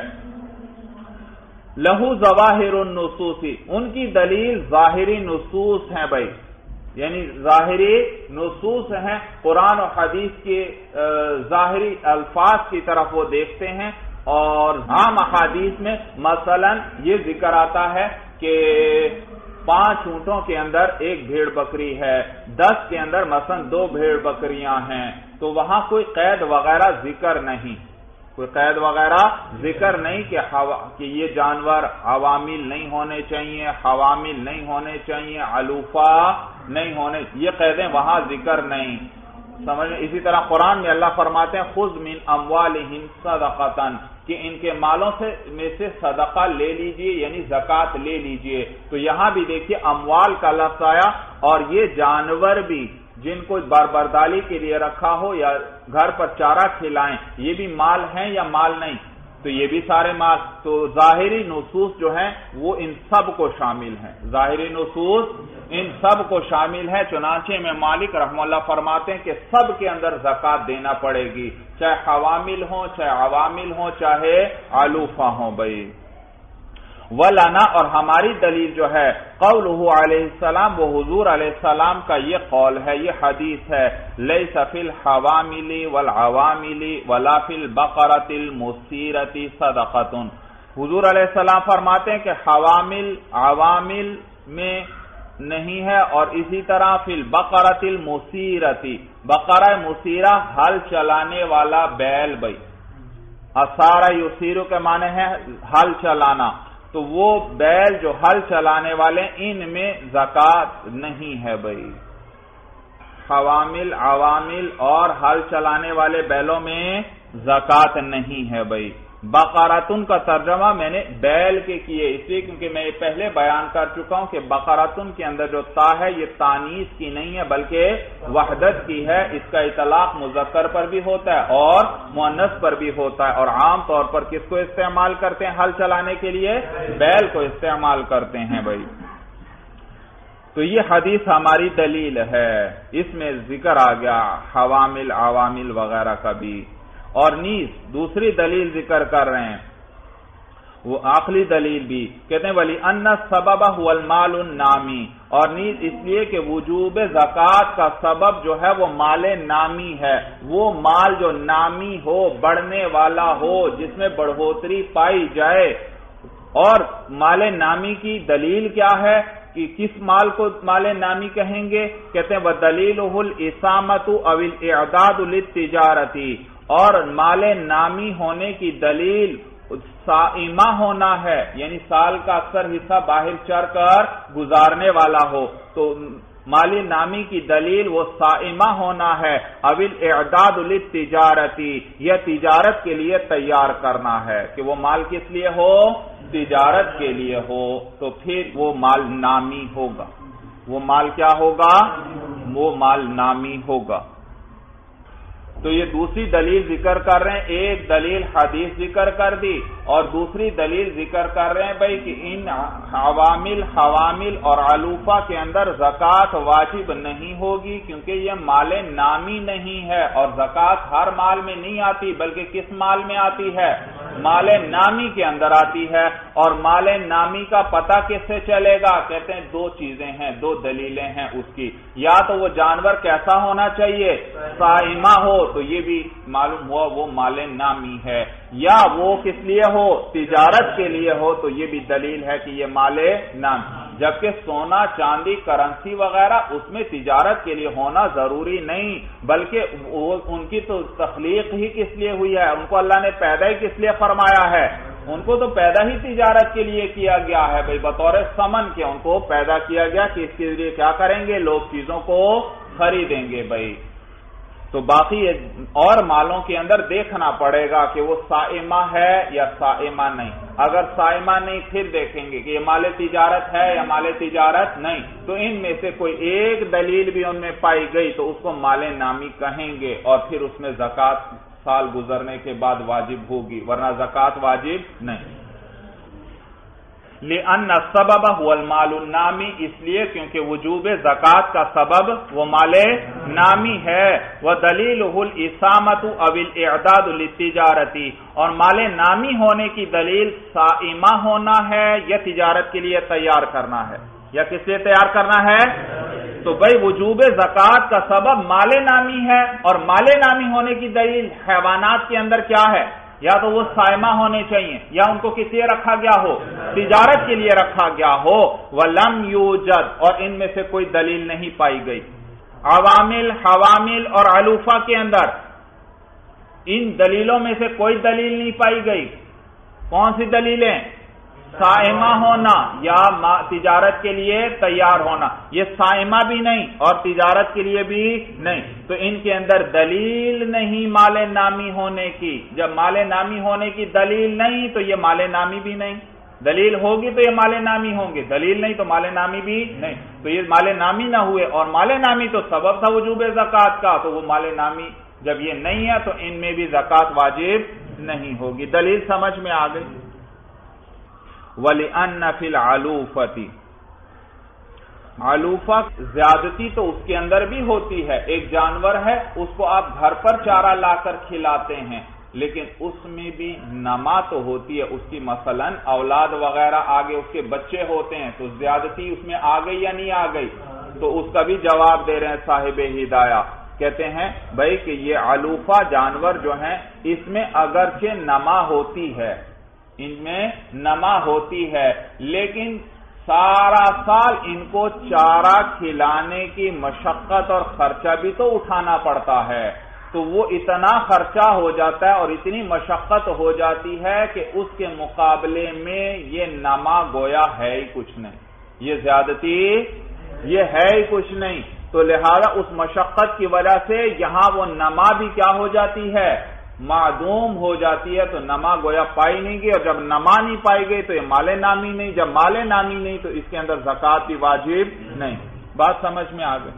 لہو ظواہر النصوص، ان کی دلیل ظاہری نصوص ہیں بھائی، یعنی ظاہری نصوص ہیں، قرآن و حدیث کے ظاہری الفاظ کی طرف وہ دیکھتے ہیں، اور عام احادیث میں مثلا یہ ذکر آتا ہے کہ پانچ اونٹوں کے اندر ایک بھیڑ بکری ہے، دس کے اندر مثلا دو بھیڑ بکریاں ہیں، تو وہاں کوئی قید وغیرہ ذکر نہیں، کوئی قید وغیرہ ذکر نہیں کہ کہ یہ جانور عوامل نہیں ہونے چاہیے، حوامل نہیں ہونے چاہیے، علوفا نہیں ہونے، یہ قیدیں وہاں ذکر نہیں، سمجھ۔ اسی طرح قرآن میں اللہ فرماتے ہیں خذ من اموالہم صدقۃ، کہ ان کے مالوں سے میں سے صدقہ لے لیجئے، یعنی زکوٰۃ لے لیجئے۔ تو یہاں بھی دیکھیے اموال کا لفظ آیا، اور یہ جانور بھی جن کو بربردالی کے لیے رکھا ہو یا گھر پر چارہ کھلائیں، یہ بھی مال ہیں یا مال نہیں، تو یہ بھی سارے مال۔ تو ظاہری نصوص جو ہیں وہ ان سب کو شامل ہیں، ظاہری نصوص ان سب کو شامل ہے، چنانچہ میں مالک رحمہ اللہ فرماتے ہیں کہ سب کے اندر زکوٰۃ دینا پڑے گی، چاہے حوامل ہوں، چاہے عوامل ہوں، چاہے علوفہ ہوں بھائی۔ وَلَنَا، اور ہماری دلیل جو ہے قولہ علیہ السلام، وہ حضور علیہ السلام کا یہ قول ہے، یہ حدیث ہے، لَيْسَ فِي الْحَوَامِلِ وَالْعَوَامِلِ وَلَا فِي الْبَقَرَةِ الْمُسِيرَةِ صَدَقَةٌ۔ حضور علیہ السلام فرماتے ہیں کہ حوامل عوامل میں نہیں ہے، اور اسی طرح فی البقرۃ المسیرۃ، بقرہ مسیرہ ہل چلانے والا بیل بھائی، اسارہ یسیرو کے معنی ہے ہل چلانا، تو وہ بیل جو ہل چلانے والے ان میں زکوٰۃ نہیں ہے بھائی۔ حوامل عوامل اور ہل چلانے والے بیلوں میں زکوٰۃ نہیں ہے بھائی۔ بقراتن کا ترجمہ میں نے بیل کے کیے اس لیے کیونکہ میں پہلے بیان کر چکا ہوں کہ بقراتن کے اندر جو تا ہے یہ تانیث کی نہیں ہے بلکہ وحدت کی ہے، اس کا اطلاق مذکر پر بھی ہوتا ہے اور مؤنث پر بھی ہوتا ہے، اور عام طور پر کس کو استعمال کرتے ہیں ہل چلانے کے لیے؟ بیل کو استعمال کرتے ہیں بھائی۔ تو یہ حدیث ہماری دلیل ہے، اس میں ذکر آ گیا حوامل عوامل وغیرہ کا بھی، اور نیز دوسری دلیل ذکر کر رہے ہیں، وہ عقلی دلیل بھی، کہتے ہیں ولی ان السبب هو المال النامی، اور نیز اس لیے کہ وجوب زکوٰۃ کا سبب جو ہے وہ مال نامی ہے، وہ مال جو نامی ہو، بڑھنے والا ہو، جس میں بڑھوتری پائی جائے۔ اور مال نامی کی دلیل کیا ہے کہ کس مال کو مال نامی کہیں گے؟ کہتے ہیں وَدَلِيلُهُ الْإِسَامَةُ أَوِ الْإِعْدَادُ لِلتِّجَارَةِ، اور مال نامی ہونے کی دلیل سائمہ ہونا ہے، یعنی سال کا اکثر حصہ باہر چر کر گزارنے والا ہو، تو مالی نامی کی دلیل وہ سائمہ ہونا ہے، اوِل اعداد للتجارتی، یہ تجارت کے لیے تیار کرنا ہے کہ وہ مال کس لیے ہو؟ تجارت کے لیے ہو، تو پھر وہ مال نامی ہوگا، وہ مال کیا ہوگا؟ وہ مال نامی ہوگا۔ تو یہ دوسری دلیل ذکر کر رہے ہیں، ایک دلیل حدیث ذکر کر دی اور دوسری دلیل ذکر کر رہے ہیں بھائی کہ ان عوامل حوامل اور علوفہ کے اندر زکوٰۃ واجب نہیں ہوگی کیونکہ یہ مال نامی نہیں ہے، اور زکوٰۃ ہر مال میں نہیں آتی بلکہ کس مال میں آتی ہے؟ مال نامی کے اندر آتی ہے۔ اور مال نامی کا پتہ کس سے چلے گا؟ کہتے ہیں دو چیزیں ہیں، دو دلیلیں ہیں اس کی، یا تو وہ جانور کیسا ہونا چاہیے؟ سائمہ ہو، تو یہ بھی معلوم ہوا وہ مال نامی ہے، یا وہ کس لیے ہو؟ تجارت کے لیے ہو، تو یہ بھی دلیل ہے کہ یہ مال نامی۔ جبکہ سونا چاندی کرنسی وغیرہ اس میں تجارت کے لیے ہونا ضروری نہیں بلکہ ان کی تو تخلیق ہی کس لیے ہوئی ہے، ان کو اللہ نے پیدا ہی کس لیے فرمایا ہے؟ ان کو تو پیدا ہی تجارت کے لیے کیا گیا ہے بھائی، بطور سمن کے ان کو پیدا کیا گیا کہ اس کے لیے کیا کریں گے؟ لوگ چیزوں کو خریدیں گے بھائی۔ تو باقی اور مالوں کے اندر دیکھنا پڑے گا کہ وہ سائمہ ہے یا سائمہ نہیں، اگر سائمہ نہیں پھر دیکھیں گے کہ یہ مال تجارت ہے یا مال تجارت نہیں، تو ان میں سے کوئی ایک دلیل بھی ان میں پائی گئی تو اس کو مال نامی کہیں گے، اور پھر اس میں زکوٰۃ سال گزرنے کے بعد واجب ہوگی، ورنہ زکوٰۃ واجب نہیں۔ لِأَنَّ السَّبَبَ هُوَ الْمَالُ النَّامِي، اس لیے کیونکہ وجوب زکوٰۃ کا سبب وہ مال نامی ہے، وَدَلِيلُهُ الْإِسَامَةُ أَوِ الْإِعْدَادُ لِلتِّجَارَةِ، اور مال نامی ہونے کی دلیل سائمہ ہونا ہے یا تجارت کے لیے تیار کرنا ہے، یا کس لیے تیار کرنا ہے؟ تو بھائی وجوب زکات کا سبب مال نامی ہے، اور مال نامی ہونے کی دلیل حیوانات کے اندر کیا ہے؟ یا تو وہ سائمہ ہونے چاہیے، یا ان کو کس لیے رکھا گیا ہو؟ تجارت کے لیے رکھا گیا ہو۔ وَلَمْ يُوجَدْ، اور ان میں سے کوئی دلیل نہیں پائی گئی۔ عوامل، حوامل اور علوفہ کے اندر ان دلیلوں میں سے کوئی دلیل نہیں پائی گئی۔ کون سی دلیلیں؟ سائمہ ہونا یا تجارت کے لیے تیار ہونا، یہ سائمہ بھی نہیں اور تجارت کے لیے بھی نہیں، تو ان کے اندر دلیل نہیں مال نامی ہونے کی۔ جب مال نامی ہونے کی دلیل نہیں تو یہ مال نامی بھی نہیں، دلیل ہوگی تو یہ مال نامی ہوں گے، دلیل نہیں تو مال نامی بھی نہیں، تو یہ مال نامی نہ ہوئے، اور مال نامی تو سبب تھا وجوب زکات کا، تو وہ مال نامی جب یہ نہیں ہے تو ان میں بھی زکات واجب نہیں ہوگی۔ دلیل سمجھ میں آ گئی؟ وَلِأَنَّ فِي الْعَلُوفَةِ، علوفہ زیادتی تو اس کے اندر بھی ہوتی ہے۔ ایک جانور ہے، اس کو آپ گھر پر چارہ لا کر کھلاتے ہیں، لیکن اس میں بھی نما تو ہوتی ہے، اس کی مثلا اولاد وغیرہ آگے اس کے بچے ہوتے ہیں، تو زیادتی اس میں آ گئی یا نہیں آ گئی؟ تو اس کا بھی جواب دے رہے ہیں صاحب ہدایہ، کہتے ہیں بھائی کہ یہ علوفہ جانور جو ہیں اس میں اگرچہ نما ہوتی ہے، ان میں نما ہوتی ہے، لیکن سارا سال ان کو چارہ کھلانے کی مشقت اور خرچہ بھی تو اٹھانا پڑتا ہے، تو وہ اتنا خرچہ ہو جاتا ہے اور اتنی مشقت ہو جاتی ہے کہ اس کے مقابلے میں یہ نما گویا ہے ہی کچھ نہیں، یہ زیادتی یہ ہے ہی کچھ نہیں، تو لہذا اس مشقت کی وجہ سے یہاں وہ نما بھی کیا ہو جاتی ہے؟ معدوم ہو جاتی ہے، تو نما گویا پائی نہیں گئی، اور جب نما نہیں پائی گئی تو یہ مال نامی نہیں، جب مال نامی نہیں تو اس کے اندر زکات بھی واجب نہیں۔ بات سمجھ میں آ گئی؟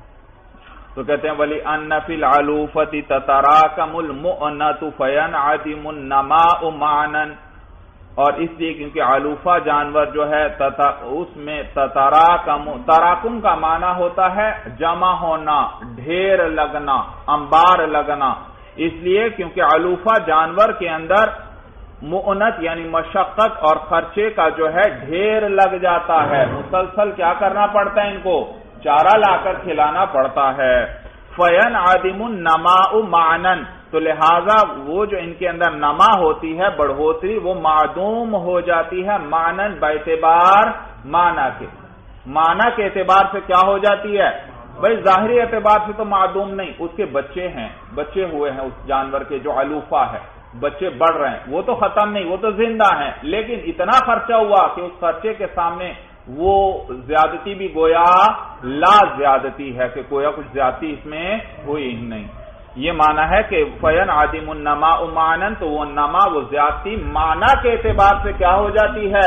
تو کہتے ہیں وَلِأَنَّ فِي الْعَلُوفَةِ تَتَرَاكَمُ الْمُؤْنَةُ فَيَنْعَدِمُ النَّمَاءُ مَعْنًا، اور اس لیے کیونکہ علوفہ جانور جو ہے اس میں تتراکم، تراکم کا معنی ہوتا ہے جمع ہونا، ڈھیر لگنا، انبار لگنا، اس لیے کیونکہ علوفہ جانور کے اندر مؤنت یعنی مشقت اور خرچے کا جو ہے ڈھیر لگ جاتا ہے، مسلسل کیا کرنا پڑتا ہے؟ ان کو چارہ لا کر کھلانا پڑتا ہے۔ فَيَنْعَدِمُ النَّمَاءُ مَعْنًا، تو لہذا وہ جو ان کے اندر نما ہوتی ہے، بڑھوتری، وہ معدوم ہو جاتی ہے، معنن باعتبار معنی کے، معنی کے اعتبار سے کیا ہو جاتی ہے؟ بھائی ظاہری اعتبار سے تو معدوم نہیں، اس کے بچے ہیں، بچے ہوئے ہیں اس جانور کے جو علوفہ ہے، بچے بڑھ رہے ہیں، وہ تو ختم نہیں، وہ تو زندہ ہیں، لیکن اتنا خرچہ ہوا کہ اس خرچے کے سامنے وہ زیادتی بھی گویا لا زیادتی ہے، کہ گویا کچھ زیادتی اس میں ہوئی ہی نہیں۔ یہ معنی ہے کہ فَيَنْعَدِمُ النَّمَاءُ مَعْنًا، تو وہ نما، وہ زیادتی معنی کے اعتبار سے کیا ہو جاتی ہے؟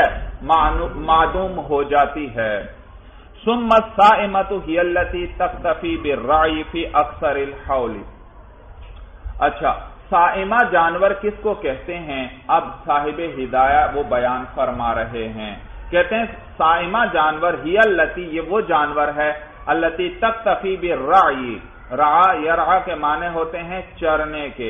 معدوم ہو جاتی ہے۔ ثُمَّ الصَّائِمَةُ هِيَ الَّتِي تَكْتَفِي بِالرَّعْيِ فِي أَكْثَرِ الْحَوْلِ۔ اچھا، صائمہ جانور کس کو کہتے ہیں؟ اب صاحب ہدایہ وہ بیان فرما رہے ہیں، کہتے ہیں صائمہ جانور ہی التی، یہ وہ جانور ہے التی تکتفی بالرعی، رعا یرعا کے معنی ہوتے ہیں چرنے کے،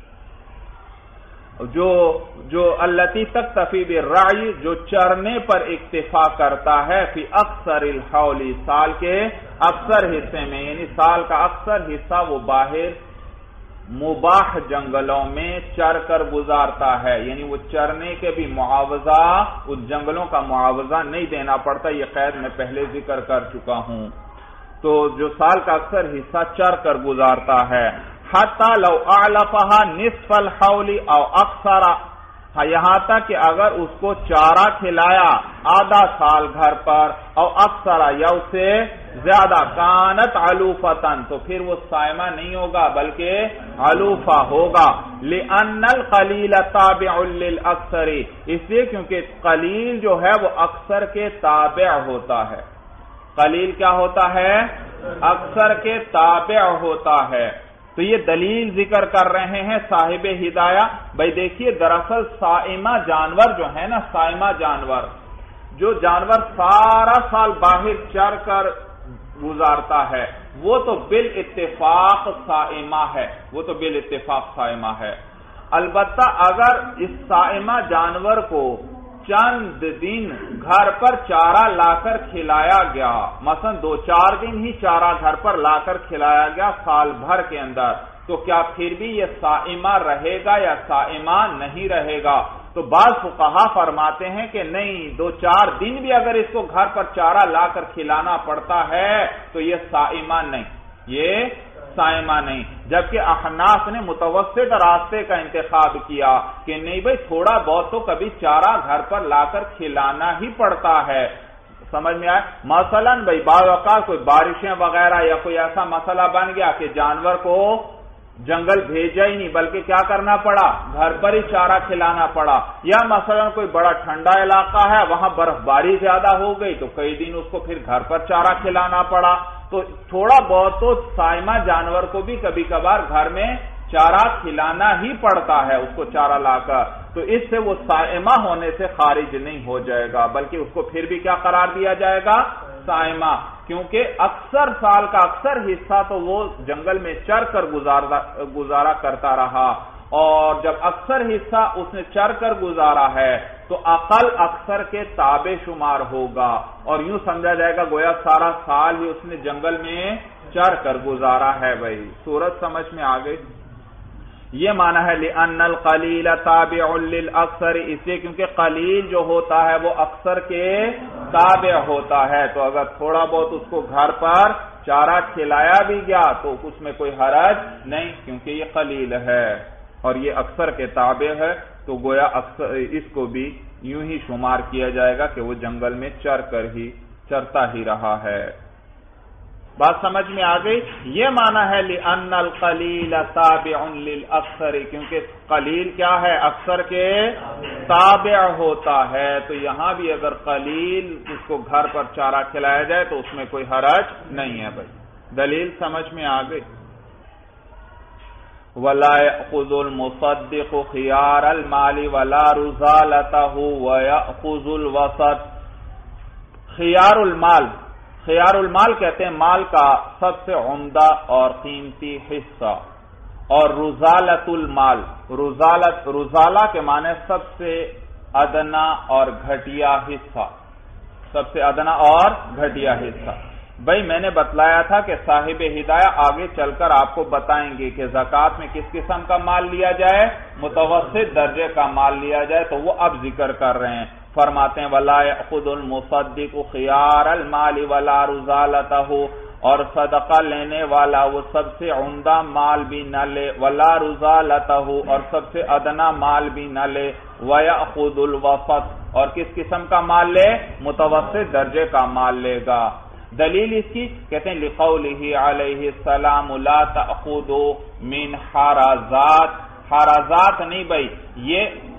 جو جو التی تکتفی بالرعی، جو چرنے پر اکتفا کرتا ہے، فی اکثر الحول، سال کے اکثر حصے میں، یعنی سال کا اکثر حصہ وہ باہر مباح جنگلوں میں چر کر گزارتا ہے، یعنی وہ چرنے کے بھی معاوضہ، اس جنگلوں کا معاوضہ نہیں دینا پڑتا، یہ قید میں پہلے ذکر کر چکا ہوں۔ تو جو سال کا اکثر حصہ چر کر گزارتا ہے، حتی لو اعلفها نصف الحول او اکثر، یہاں تک کہ اگر اس کو چارہ کھلایا آدھا سال گھر پر، او اکثر یا اس سے زیادہ، کانت علوفتن، تو پھر وہ صائمہ نہیں ہوگا بلکہ علوفہ ہوگا، لأن القلیل تابع للاکثر، اس لیے کیونکہ قلیل جو ہے وہ اکثر کے تابع ہوتا ہے، قلیل کیا ہوتا ہے؟ اکثر کے تابع ہوتا ہے۔ تو یہ دلیل ذکر کر رہے ہیں صاحب ہدایہ، بھائی دیکھیے دراصل صائمہ جانور جو ہے نا، صائمہ جانور جو جانور سارا سال باہر چر کر گزارتا ہے، وہ تو بالاتفاق صائمہ ہے، وہ تو بالاتفاق صائمہ ہے۔ البتہ اگر اس صائمہ جانور کو چند دن گھر پر چارہ لا کر کھلایا گیا، مثلا دو چار دن ہی چارہ گھر پر لا کر کھلایا گیا سال بھر کے اندر، تو کیا پھر بھی یہ صائمہ رہے گا یا صائمہ نہیں رہے گا؟ تو بعض فقہا فرماتے ہیں کہ نہیں، دو چار دن بھی اگر اس کو گھر پر چارہ لا کر کھلانا پڑتا ہے تو یہ صائمہ نہیں، یہ صائمہ نہیں، جبکہ احناف نے متوسط راستے کا انتخاب کیا کہ نہیں بھئی تھوڑا بہت تو کبھی چارہ گھر پر لا کر کھلانا ہی پڑتا ہے۔ سمجھ میں آئے؟ مثلا بھئی بعض اوقات کوئی بارشیں وغیرہ یا کوئی ایسا مسئلہ بن گیا کہ جانور کو جنگل بھیجا ہی نہیں بلکہ کیا کرنا پڑا، گھر پر ہی چارہ کھلانا پڑا، یا مثلا کوئی بڑا ٹھنڈا علاقہ ہے وہاں برف باری زیادہ ہو گئی تو کئی دن اس کو پھر گھر پر چارہ کھلانا پڑا، تو تھوڑا بہت تو صائمہ جانور کو بھی کبھی کبھار گھر میں چارہ کھلانا ہی پڑتا ہے اس کو چارہ لا کر، تو اس سے وہ صائمہ ہونے سے خارج نہیں ہو جائے گا بلکہ اس کو پھر بھی کیا قرار دیا جائے گا، صائمہ، کیونکہ اکثر سال کا اکثر حصہ تو وہ جنگل میں چر کر گزارا کرتا رہا، اور جب اکثر حصہ اس نے چر کر گزارا ہے تو عقل اکثر کے تابع شمار ہوگا، اور یوں سمجھا جائے گا گویا سارا سال ہی اس نے جنگل میں چر کر گزارا ہے۔ بھائی صورت سمجھ میں آ گئی؟ یہ معنی ہے لِأَنَّ الْقَلِيلَ تَابِعٌ لِلْأَكْثَرِ، اس لیے کیونکہ قلیل جو ہوتا ہے وہ اکثر کے تابع ہوتا ہے، تو اگر تھوڑا بہت اس کو گھر پر چارہ کھلایا بھی گیا تو اس میں کوئی حرج نہیں، کیونکہ یہ قلیل ہے اور یہ اکثر کے تابع ہے، تو گویا اکثر اس کو بھی یوں ہی شمار کیا جائے گا کہ وہ جنگل میں چر کر ہی چرتا ہی رہا ہے۔ بات سمجھ میں آ گئی؟ یہ معنی ہے لِأَنَّ الْقَلِيلَ تَابِعٌ لِلْأَكْثَرِ، کیونکہ قلیل کیا ہے، اکثر کے تابع ہوتا ہے، تو یہاں بھی اگر قلیل اس کو گھر پر چارہ کھلایا جائے تو اس میں کوئی حرج نہیں ہے۔ بھائی دلیل سمجھ میں آ گئی؟ وَلَا يَأْخُذُ الْمُصَدِّقُ خِيَارَ الْمَالِ وَلَا رُزَالَتَهُ وَيَأْخُذُ الْوَسَطَ۔ خیار المال، خیار المال کہتے ہیں مال کا سب سے عمدہ اور قیمتی حصہ، اور رزالت المال، رزالت رزالہ کے معنی سب سے ادنا اور گھٹیا حصہ، سب سے ادنا اور گھٹیا حصہ۔ بھائی میں نے بتلایا تھا کہ صاحب ہدایہ آگے چل کر آپ کو بتائیں گے کہ زکوٰۃ میں کس قسم کا مال لیا جائے، متوسط درجے کا مال لیا جائے، تو وہ اب ذکر کر رہے ہیں، فرماتے ہیں وَلَا يَأْخُذُ الْمُصَدِّقُ خِيَارَ الْمَالِ وَلَا رُزَالَتَهُ، اور صدقہ لینے والا وہ سب سے عمدہ مال بھی نہ لے، وَلَا رُزَالَتَهُ، اور سب سے ادنا مال بھی نہ لے، وَيَأْخُذُ الْوَسَطَ، اور کس قسم کا مال لے، متوسط درجے کا مال لے گا۔ دلیل اس کی کہتے ہیں لِقَوْلِهِ عَلَيْهِ السَّلَامُ لَا تَأْخُذُوا مِنْ حَرَزَاتٍ، حرزات نہیں بھائی، یہ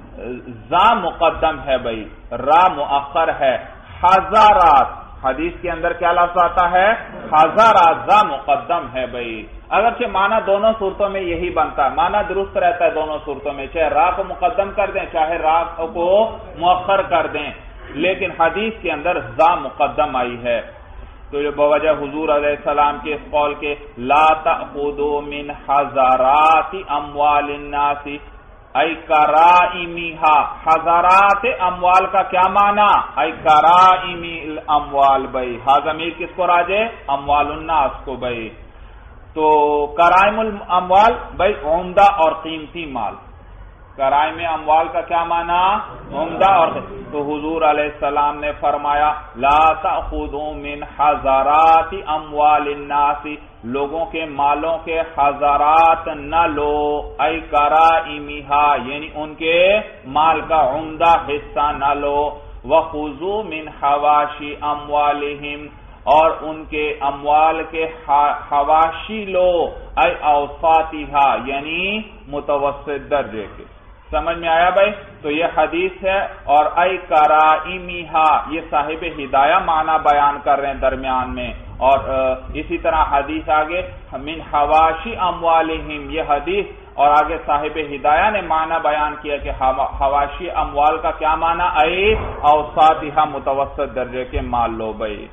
زا مقدم ہے بھائی، را مؤخر ہے، حضارات، حدیث کے اندر کیا لفظ آتا ہے، حضارات، زا مقدم ہے بھائی، اگرچہ معنی دونوں صورتوں میں یہی بنتا ہے، معنی درست رہتا ہے دونوں صورتوں میں، چاہے را کو مقدم کر دیں چاہے را کو مؤخر کر دیں، لیکن حدیث کے اندر زا مقدم آئی ہے، تو یہ بوجہ حضور علیہ السلام کے اس قول کے لا تأخذوا من حضرات اموال الناس ای کرائمیہا، حضرات اموال کا کیا معنی، ای کرائمی الاموال، بھائی ہا ضمیر کس کو راجے، اموال الناس کو بھائی، تو کرائم الاموال بھائی عمدہ اور قیمتی مال، کرائم اموال کا کیا معنی، عمدہ اور قیمتی، تو حضور علیہ السلام نے فرمایا لا تأخذوا من حضرات اموال الناس، لوگوں کے مالوں کے حضرات نہ لو، ای کرائمہا، یعنی ان کے مال کا عمدہ حصہ نہ لو، وخذوا من حواشی اموالہم، اور ان کے اموال کے حواشی لو، ای اوساطہا، یعنی متوسط درجے کے، سمجھ میں آیا بھائی؟ تو یہ حدیث ہے، اور ای کرائمہا یہ صاحب ہدایہ معنی بیان کر رہے ہیں درمیان میں، اور اسی طرح حدیث آگے من حواشی اموالہم، یہ حدیث، اور آگے صاحب ہدایہ نے معنی بیان کیا کہ حواشی اموال کا کیا معنی، ای اوساطہا متوسط درجے کے مال لو بھائی۔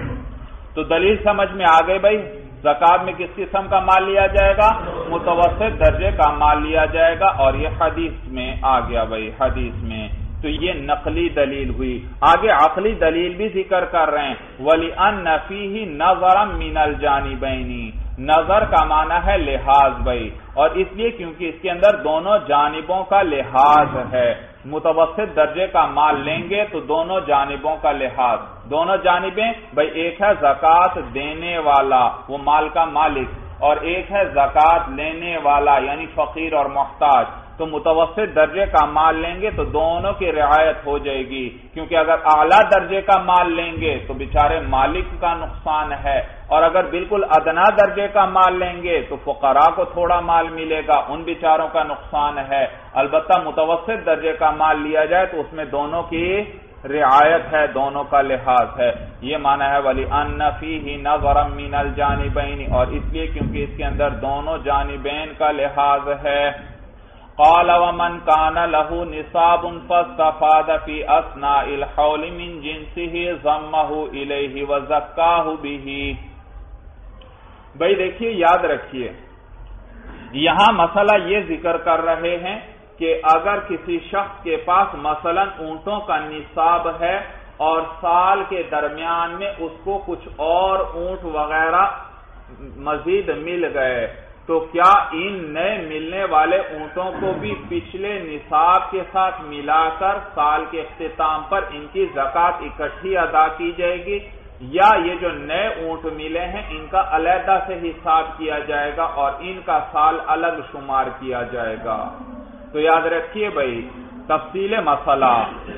تو دلیل سمجھ میں آ گئی بھائی، زکوٰۃ میں کس قسم کا مال لیا جائے گا، متوسط درجے کا مال لیا جائے گا، اور یہ حدیث میں آ گیا بھائی، حدیث میں تو یہ نقلی دلیل ہوئی. آگے عقلی دلیل بھی ذکر کر رہے ہیں. وَلِأَنَّ فِيهِ نَظَرًا مِنَ الْجَانِبَيْنِ. نظر کا معنی ہے لحاظ بھائی، اور اس لیے کیونکہ اس کے اندر دونوں جانبوں کا لحاظ ہے. متوسط درجے کا مال لیں گے تو دونوں جانبوں کا لحاظ. دونوں جانبیں بھائی، ایک ہے زکوٰۃ دینے والا وہ مال کا مالک، اور ایک ہے زکوٰۃ لینے والا یعنی فقیر اور محتاج. تو متوسط درجے کا مال لیں گے تو دونوں کی رعایت ہو جائے گی، کیونکہ اگر اعلیٰ درجے کا مال لیں گے تو بیچارے مالک کا نقصان ہے، اور اگر بالکل ادنا درجے کا مال لیں گے تو فقراء کو تھوڑا مال ملے گا، ان بیچاروں کا نقصان ہے. البتہ متوسط درجے کا مال لیا جائے تو اس میں دونوں کی رعایت ہے، دونوں کا لحاظ ہے. یہ معنی ہے وَلِأَنَّ فِيهِ نَظَرًا مِنَ الْجَانِبَيْنِ، اور اس لیے کیونکہ اس کے اندر دونوں جانبین کا لحاظ ہے. قال ومن كان له نصاب فاستفاد في اثناء الحول من جنسه ضمه اليه وزكاه به. بھائی دیکھیے، یاد رکھیے، یہاں مسئلہ یہ ذکر کر رہے ہیں کہ اگر کسی شخص کے پاس مثلا اونٹوں کا نصاب ہے اور سال کے درمیان میں اس کو کچھ اور اونٹ وغیرہ مزید مل گئے، تو کیا ان نئے ملنے والے اونٹوں کو بھی پچھلے نصاب کے ساتھ ملا کر سال کے اختتام پر ان کی زکوٰۃ اکٹھی ادا کی جائے گی، یا یہ جو نئے اونٹ ملے ہیں ان کا علیحدہ سے حساب کیا جائے گا اور ان کا سال الگ شمار کیا جائے گا؟ تو یاد رکھیے بھائی، تفصیل مسئلہ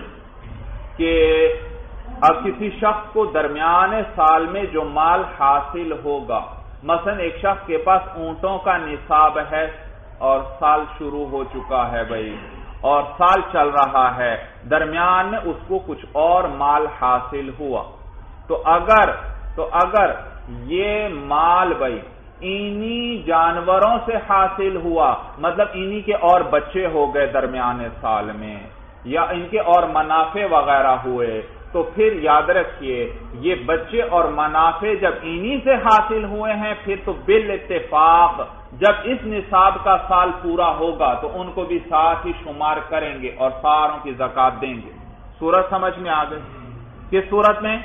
کہ اب کسی شخص کو درمیان سال میں جو مال حاصل ہوگا، مثلا ایک شخص کے پاس اونٹوں کا نصاب ہے اور سال شروع ہو چکا ہے بھائی، اور سال چل رہا ہے، درمیان میں اس کو کچھ اور مال حاصل ہوا، تو اگر تو اگر یہ مال بھائی انہی جانوروں سے حاصل ہوا، مطلب انہی کے اور بچے ہو گئے درمیان سال میں، یا ان کے اور منافع وغیرہ ہوئے، تو پھر یاد رکھیے یہ بچے اور منافع جب انہی سے حاصل ہوئے ہیں، پھر تو بالاتفاق جب اس نصاب کا سال پورا ہوگا تو ان کو بھی ساتھ ہی شمار کریں گے اور ساروں کی زکوٰۃ دیں گے. صورت سمجھ میں آ گئی؟ کس صورت میں؟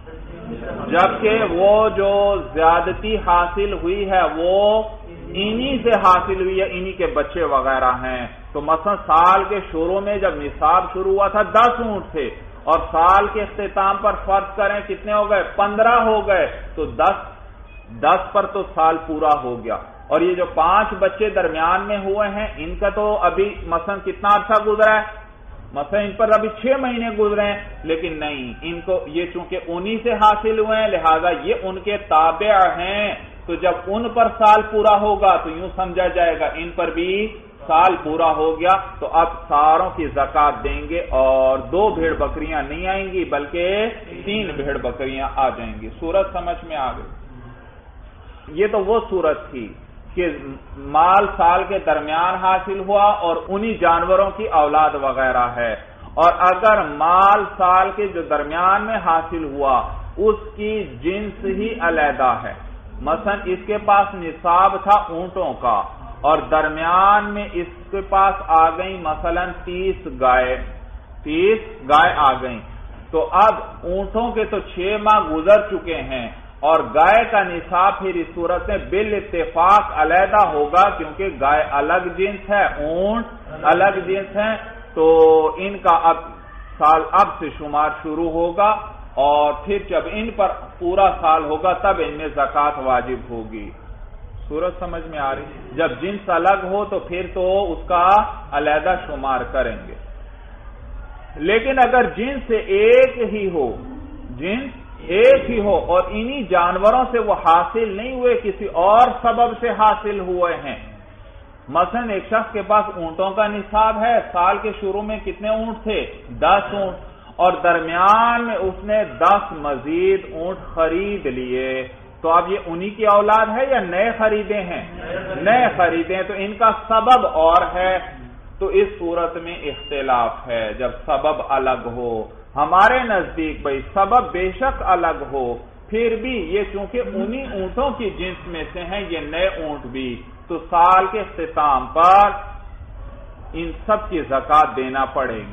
جبکہ وہ جو زیادتی حاصل ہوئی ہے وہ انہی سے حاصل ہوئی ہے، انہی کے بچے وغیرہ ہیں. تو مثلا سال کے شروع میں جب نصاب شروع ہوا تھا دس اونٹ تھے، اور سال کے اختتام پر فرض کریں کتنے ہو گئے؟ پندرہ ہو گئے، تو دس دس پر تو سال پورا ہو گیا. اور یہ جو پانچ بچے درمیان میں ہوئے ہیں ان کا تو ابھی مثلا کتنا عرصہ گزرا ہے؟ مثلا ان پر ابھی چھ مہینے گزرے ہیں، لیکن نہیں، ان کو یہ چونکہ انہی سے حاصل ہوئے ہیں لہذا یہ ان کے تابع ہیں، تو جب ان پر سال پورا ہوگا تو یوں سمجھا جائے گا ان پر بھی سال پورا ہو گیا، تو اب ساروں کی زکوٰۃ دیں گے اور دو بھیڑ بکریاں نہیں آئیں گی بلکہ تین بھیڑ بکریاں آ جائیں گی. صورت سمجھ میں آ گئی؟ یہ تو وہ صورت تھی کہ مال سال کے درمیان حاصل ہوا اور انہی جانوروں کی اولاد وغیرہ ہے، اور اگر مال سال کے جو درمیان میں حاصل ہوا اس کی جنس ہی علیحدہ ہے، مثلا اس کے پاس نصاب تھا اونٹوں کا اور درمیان میں اس کے پاس آ گئی مثلا تیس گائے تیس گائے آ گئیں، تو اب اونٹوں کے تو چھ ماہ گزر چکے ہیں اور گائے کا نصاب پھر اس صورت میں بالاتفاق علیحدہ ہوگا، کیونکہ گائے الگ جنس ہے، اونٹ الگ جنس ہے، تو ان کا اب سال اب سے شمار شروع ہوگا، اور پھر جب ان پر پورا سال ہوگا تب ان میں زکوٰۃ واجب ہوگی. صورت سمجھ میں آ رہی؟ جب جنس الگ ہو تو پھر تو اس کا علیحدہ شمار کریں گے. لیکن اگر جنس سے ایک ہی ہو جنس ایک ہی ہو اور انہی جانوروں سے وہ حاصل نہیں ہوئے، کسی اور سبب سے حاصل ہوئے ہیں، مثلا ایک شخص کے پاس اونٹوں کا نصاب ہے، سال کے شروع میں کتنے اونٹ تھے؟ دس اونٹ، اور درمیان میں اس نے دس مزید اونٹ خرید لیے، تو اب یہ انہی کی اولاد ہے یا نئے خریدے ہیں؟ نئے خریدے ہیں، تو ان کا سبب اور ہے، تو اس صورت میں اختلاف ہے جب سبب الگ ہو. ہمارے نزدیک بھائی سبب بے شک الگ ہو، پھر بھی یہ چونکہ انہی اونٹوں کی جنس میں سے ہیں یہ نئے اونٹ بھی، تو سال کے اختتام پر ان سب کی زکوٰۃ دینا پڑے گی.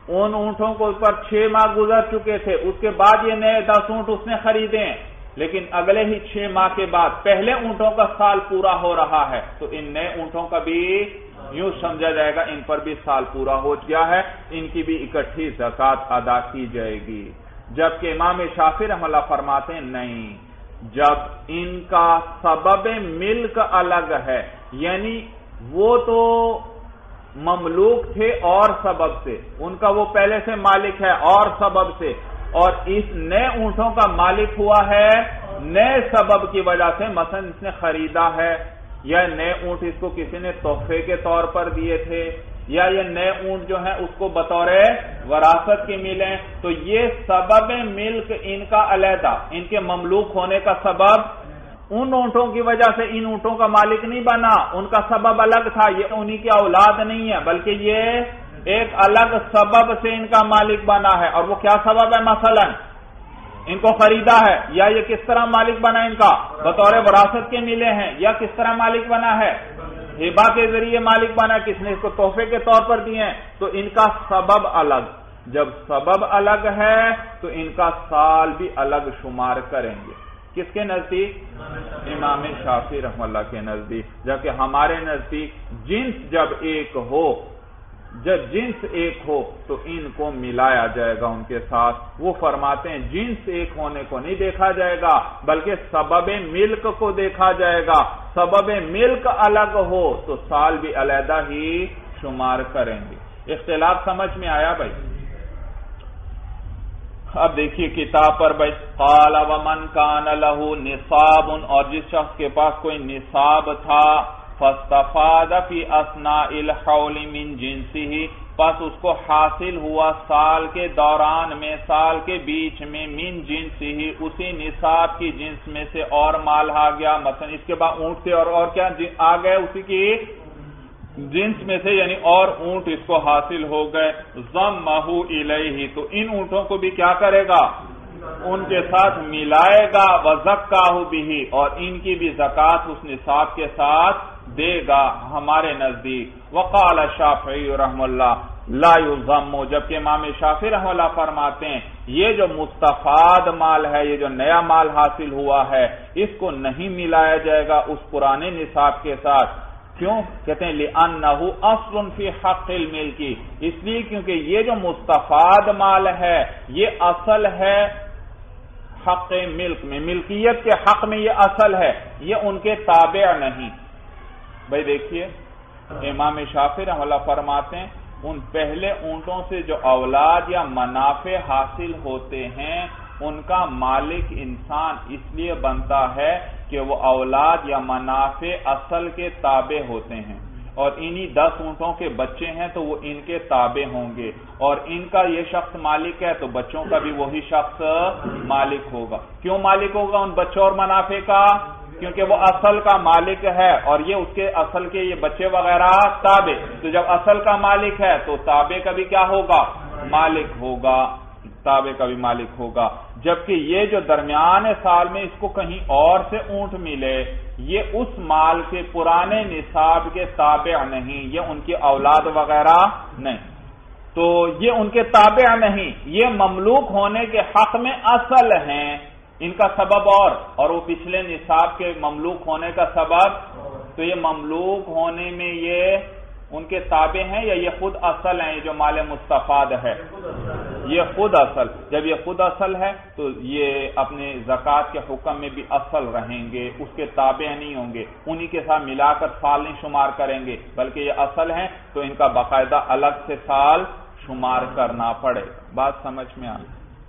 ان اونٹوں کو اس پر چھ ماہ گزر چکے تھے، اس کے بعد یہ نئے دس اونٹ اس نے خریدے ہیں، لیکن اگلے ہی چھ ماہ کے بعد پہلے اونٹوں کا سال پورا ہو رہا ہے، تو ان نئے اونٹوں کا بھی یوں سمجھا جائے گا ان پر بھی سال پورا ہو گیا ہے، ان کی بھی اکٹھی زکوٰۃ ادا کی جائے گی۔ جبکہ امام شافعی رحمہ اللہ فرماتے ہیں نہیں، جب ان کا سبب ملک الگ ہے، یعنی وہ تو مملوک تھے اور سبب سے، ان کا وہ پہلے سے مالک ہے اور سبب سے، اور اس نئے اونٹوں کا مالک ہوا ہے نئے سبب کی وجہ سے، مثلا اس نے خریدا ہے، یا نئے اونٹ اس کو کسی نے تحفے کے طور پر دیے تھے، یا یہ نئے اونٹ جو ہیں اس کو بطور وراثت کے ملے، تو یہ سبب ملک ان کا علیحدہ، ان کے مملوک ہونے کا سبب ان اونٹوں کی وجہ سے ان اونٹوں کا مالک نہیں بنا، ان کا سبب الگ تھا، یہ انہی کی اولاد نہیں ہے، بلکہ یہ ایک الگ سبب سے ان کا مالک بنا ہے۔ اور وہ کیا سبب ہے؟ مثلا ان کو خریدا ہے، یا یہ کس طرح مالک بنا، ان کا بطور وراثت کے ملے ہیں، یا کس طرح مالک بنا ہے، ہبہ کے ذریعے مالک بنا، کس نے اس کو تحفے کے طور پر دیے ہیں، تو ان کا سبب الگ، جب سبب الگ ہے تو ان کا سال بھی الگ شمار کریں گے۔ کس کے نزدیک؟ امام شافعی رحمہ اللہ کے نزدیک۔ جبکہ ہمارے نزدیک جنس جب ایک ہو جب جنس ایک ہو تو ان کو ملایا جائے گا ان کے ساتھ۔ وہ فرماتے ہیں جنس ایک ہونے کو نہیں دیکھا جائے گا، بلکہ سبب ملک کو دیکھا جائے گا۔ سبب ملک الگ ہو تو سال بھی علیحدہ ہی شمار کریں گے۔ اختلاف سمجھ میں آیا بھائی؟ اب دیکھیے کتاب پر بھائی، قال ومن کان لہ نصاب، اور جس شخص کے پاس کوئی نصاب تھا، فاستفاد فی اثناء الحول من جنسہ، پس اس کو حاصل ہوا سال کے دوران میں، سال کے بیچ میں، من جنسہ، اسی نصاب کی جنس میں سے اور مال آ گیا، مثلا اس کے بعد اونٹ سے اور اور کیا آ گئے اسی کی جنس میں سے، یعنی اور اونٹ اس کو حاصل ہو گئے، ضمہ الیہ، تو ان اونٹوں کو بھی کیا کرے گا؟ ان کے ساتھ ملائے گا، وزکاہ بہ، اور ان کی بھی زکوٰۃ اس نصاب کے ساتھ دے گا ہمارے نزدیک۔ وقال الشافعی رحمہ اللہ لا یضم، جبکہ امام شافعی رحمہ اللہ فرماتے ہیں یہ جو مستفاد مال ہے، یہ جو نیا مال حاصل ہوا ہے، اس کو نہیں ملایا جائے گا اس پرانے نصاب کے ساتھ۔ کیوں؟ کہتے ہیں لِأَنَّهُ أَصْلٌ فِي حَقِّ الْمِلْكِ، اس لیے کیونکہ یہ جو مستفاد مال ہے یہ اصل ہے حق ملک میں، ملکیت کے حق میں یہ اصل ہے، یہ ان کے تابع نہیں۔ بھائی دیکھیے امام شافعی رحمہ اللہ فرماتے ہیں ان پہلے اونٹوں سے جو اولاد یا منافع حاصل ہوتے ہیں ان کا مالک انسان اس لیے بنتا ہے کہ وہ اولاد یا منافع اصل کے تابع ہوتے ہیں، اور انہی دس اونٹوں کے بچے ہیں تو وہ ان کے تابع ہوں گے، اور ان کا یہ شخص مالک ہے تو بچوں کا بھی وہی شخص مالک ہوگا۔ کیوں مالک ہوگا ان بچوں اور منافع کا؟ کیونکہ وہ اصل کا مالک ہے اور یہ اس کے اصل کے یہ بچے وغیرہ تابع، تو جب اصل کا مالک ہے تو تابع کا بھی کیا ہوگا؟ مالک ہوگا، تابع کا بھی مالک ہوگا۔ جبکہ یہ جو درمیان سال میں اس کو کہیں اور سے اونٹ ملے، یہ اس مال کے پرانے نصاب کے تابع نہیں، یہ ان کی اولاد وغیرہ نہیں، تو یہ ان کے تابع نہیں، یہ مملوک ہونے کے حق میں اصل ہیں، ان کا سبب اور اور وہ پچھلے نصاب کے مملوک ہونے کا سبب، تو یہ مملوک ہونے میں یہ ان کے تابع ہیں یا یہ خود اصل ہیں؟ جو مال مستفاد ہے یہ خود اصل، جب یہ خود اصل ہے تو یہ اپنے زکوٰۃ کے حکم میں بھی اصل رہیں گے، اس کے تابع نہیں ہوں گے، انہی کے ساتھ ملا کر سال نہیں شمار کریں گے، بلکہ یہ اصل ہیں تو ان کا باقاعدہ الگ سے سال شمار کرنا پڑے گا۔ بات سمجھ میں آ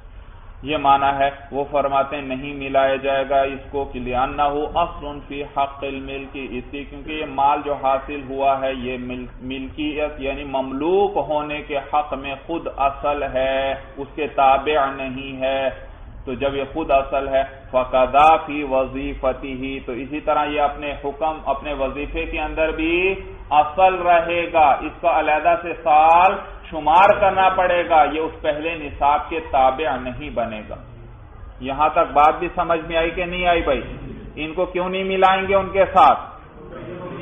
یہ معنی ہے۔ وہ فرماتے ہیں نہیں ملایا جائے گا اس کو کہ لِأَنَّهُ أَصْلٌ فِي حَقِّ الْمِلْكِ، اس لیے کیونکہ یہ مال جو حاصل ہوا ہے یہ ملکیت یعنی مملوک ہونے کے حق میں خود اصل ہے، اس کے تابع نہیں ہے، تو جب یہ خود اصل ہے فَقَضَى فِي وَظِيفَتِهِ، تو اسی طرح یہ اپنے حکم اپنے وظیفے کے اندر بھی اصل رہے گا، اس کا علیحدہ سے سال شمار کرنا پڑے گا، یہ اس پہلے نصاب کے تابع نہیں بنے گا۔ یہاں تک بات بھی سمجھ میں آئی کہ نہیں آئی بھائی؟ ان کو کیوں نہیں ملائیں گے ان کے ساتھ؟ کیوں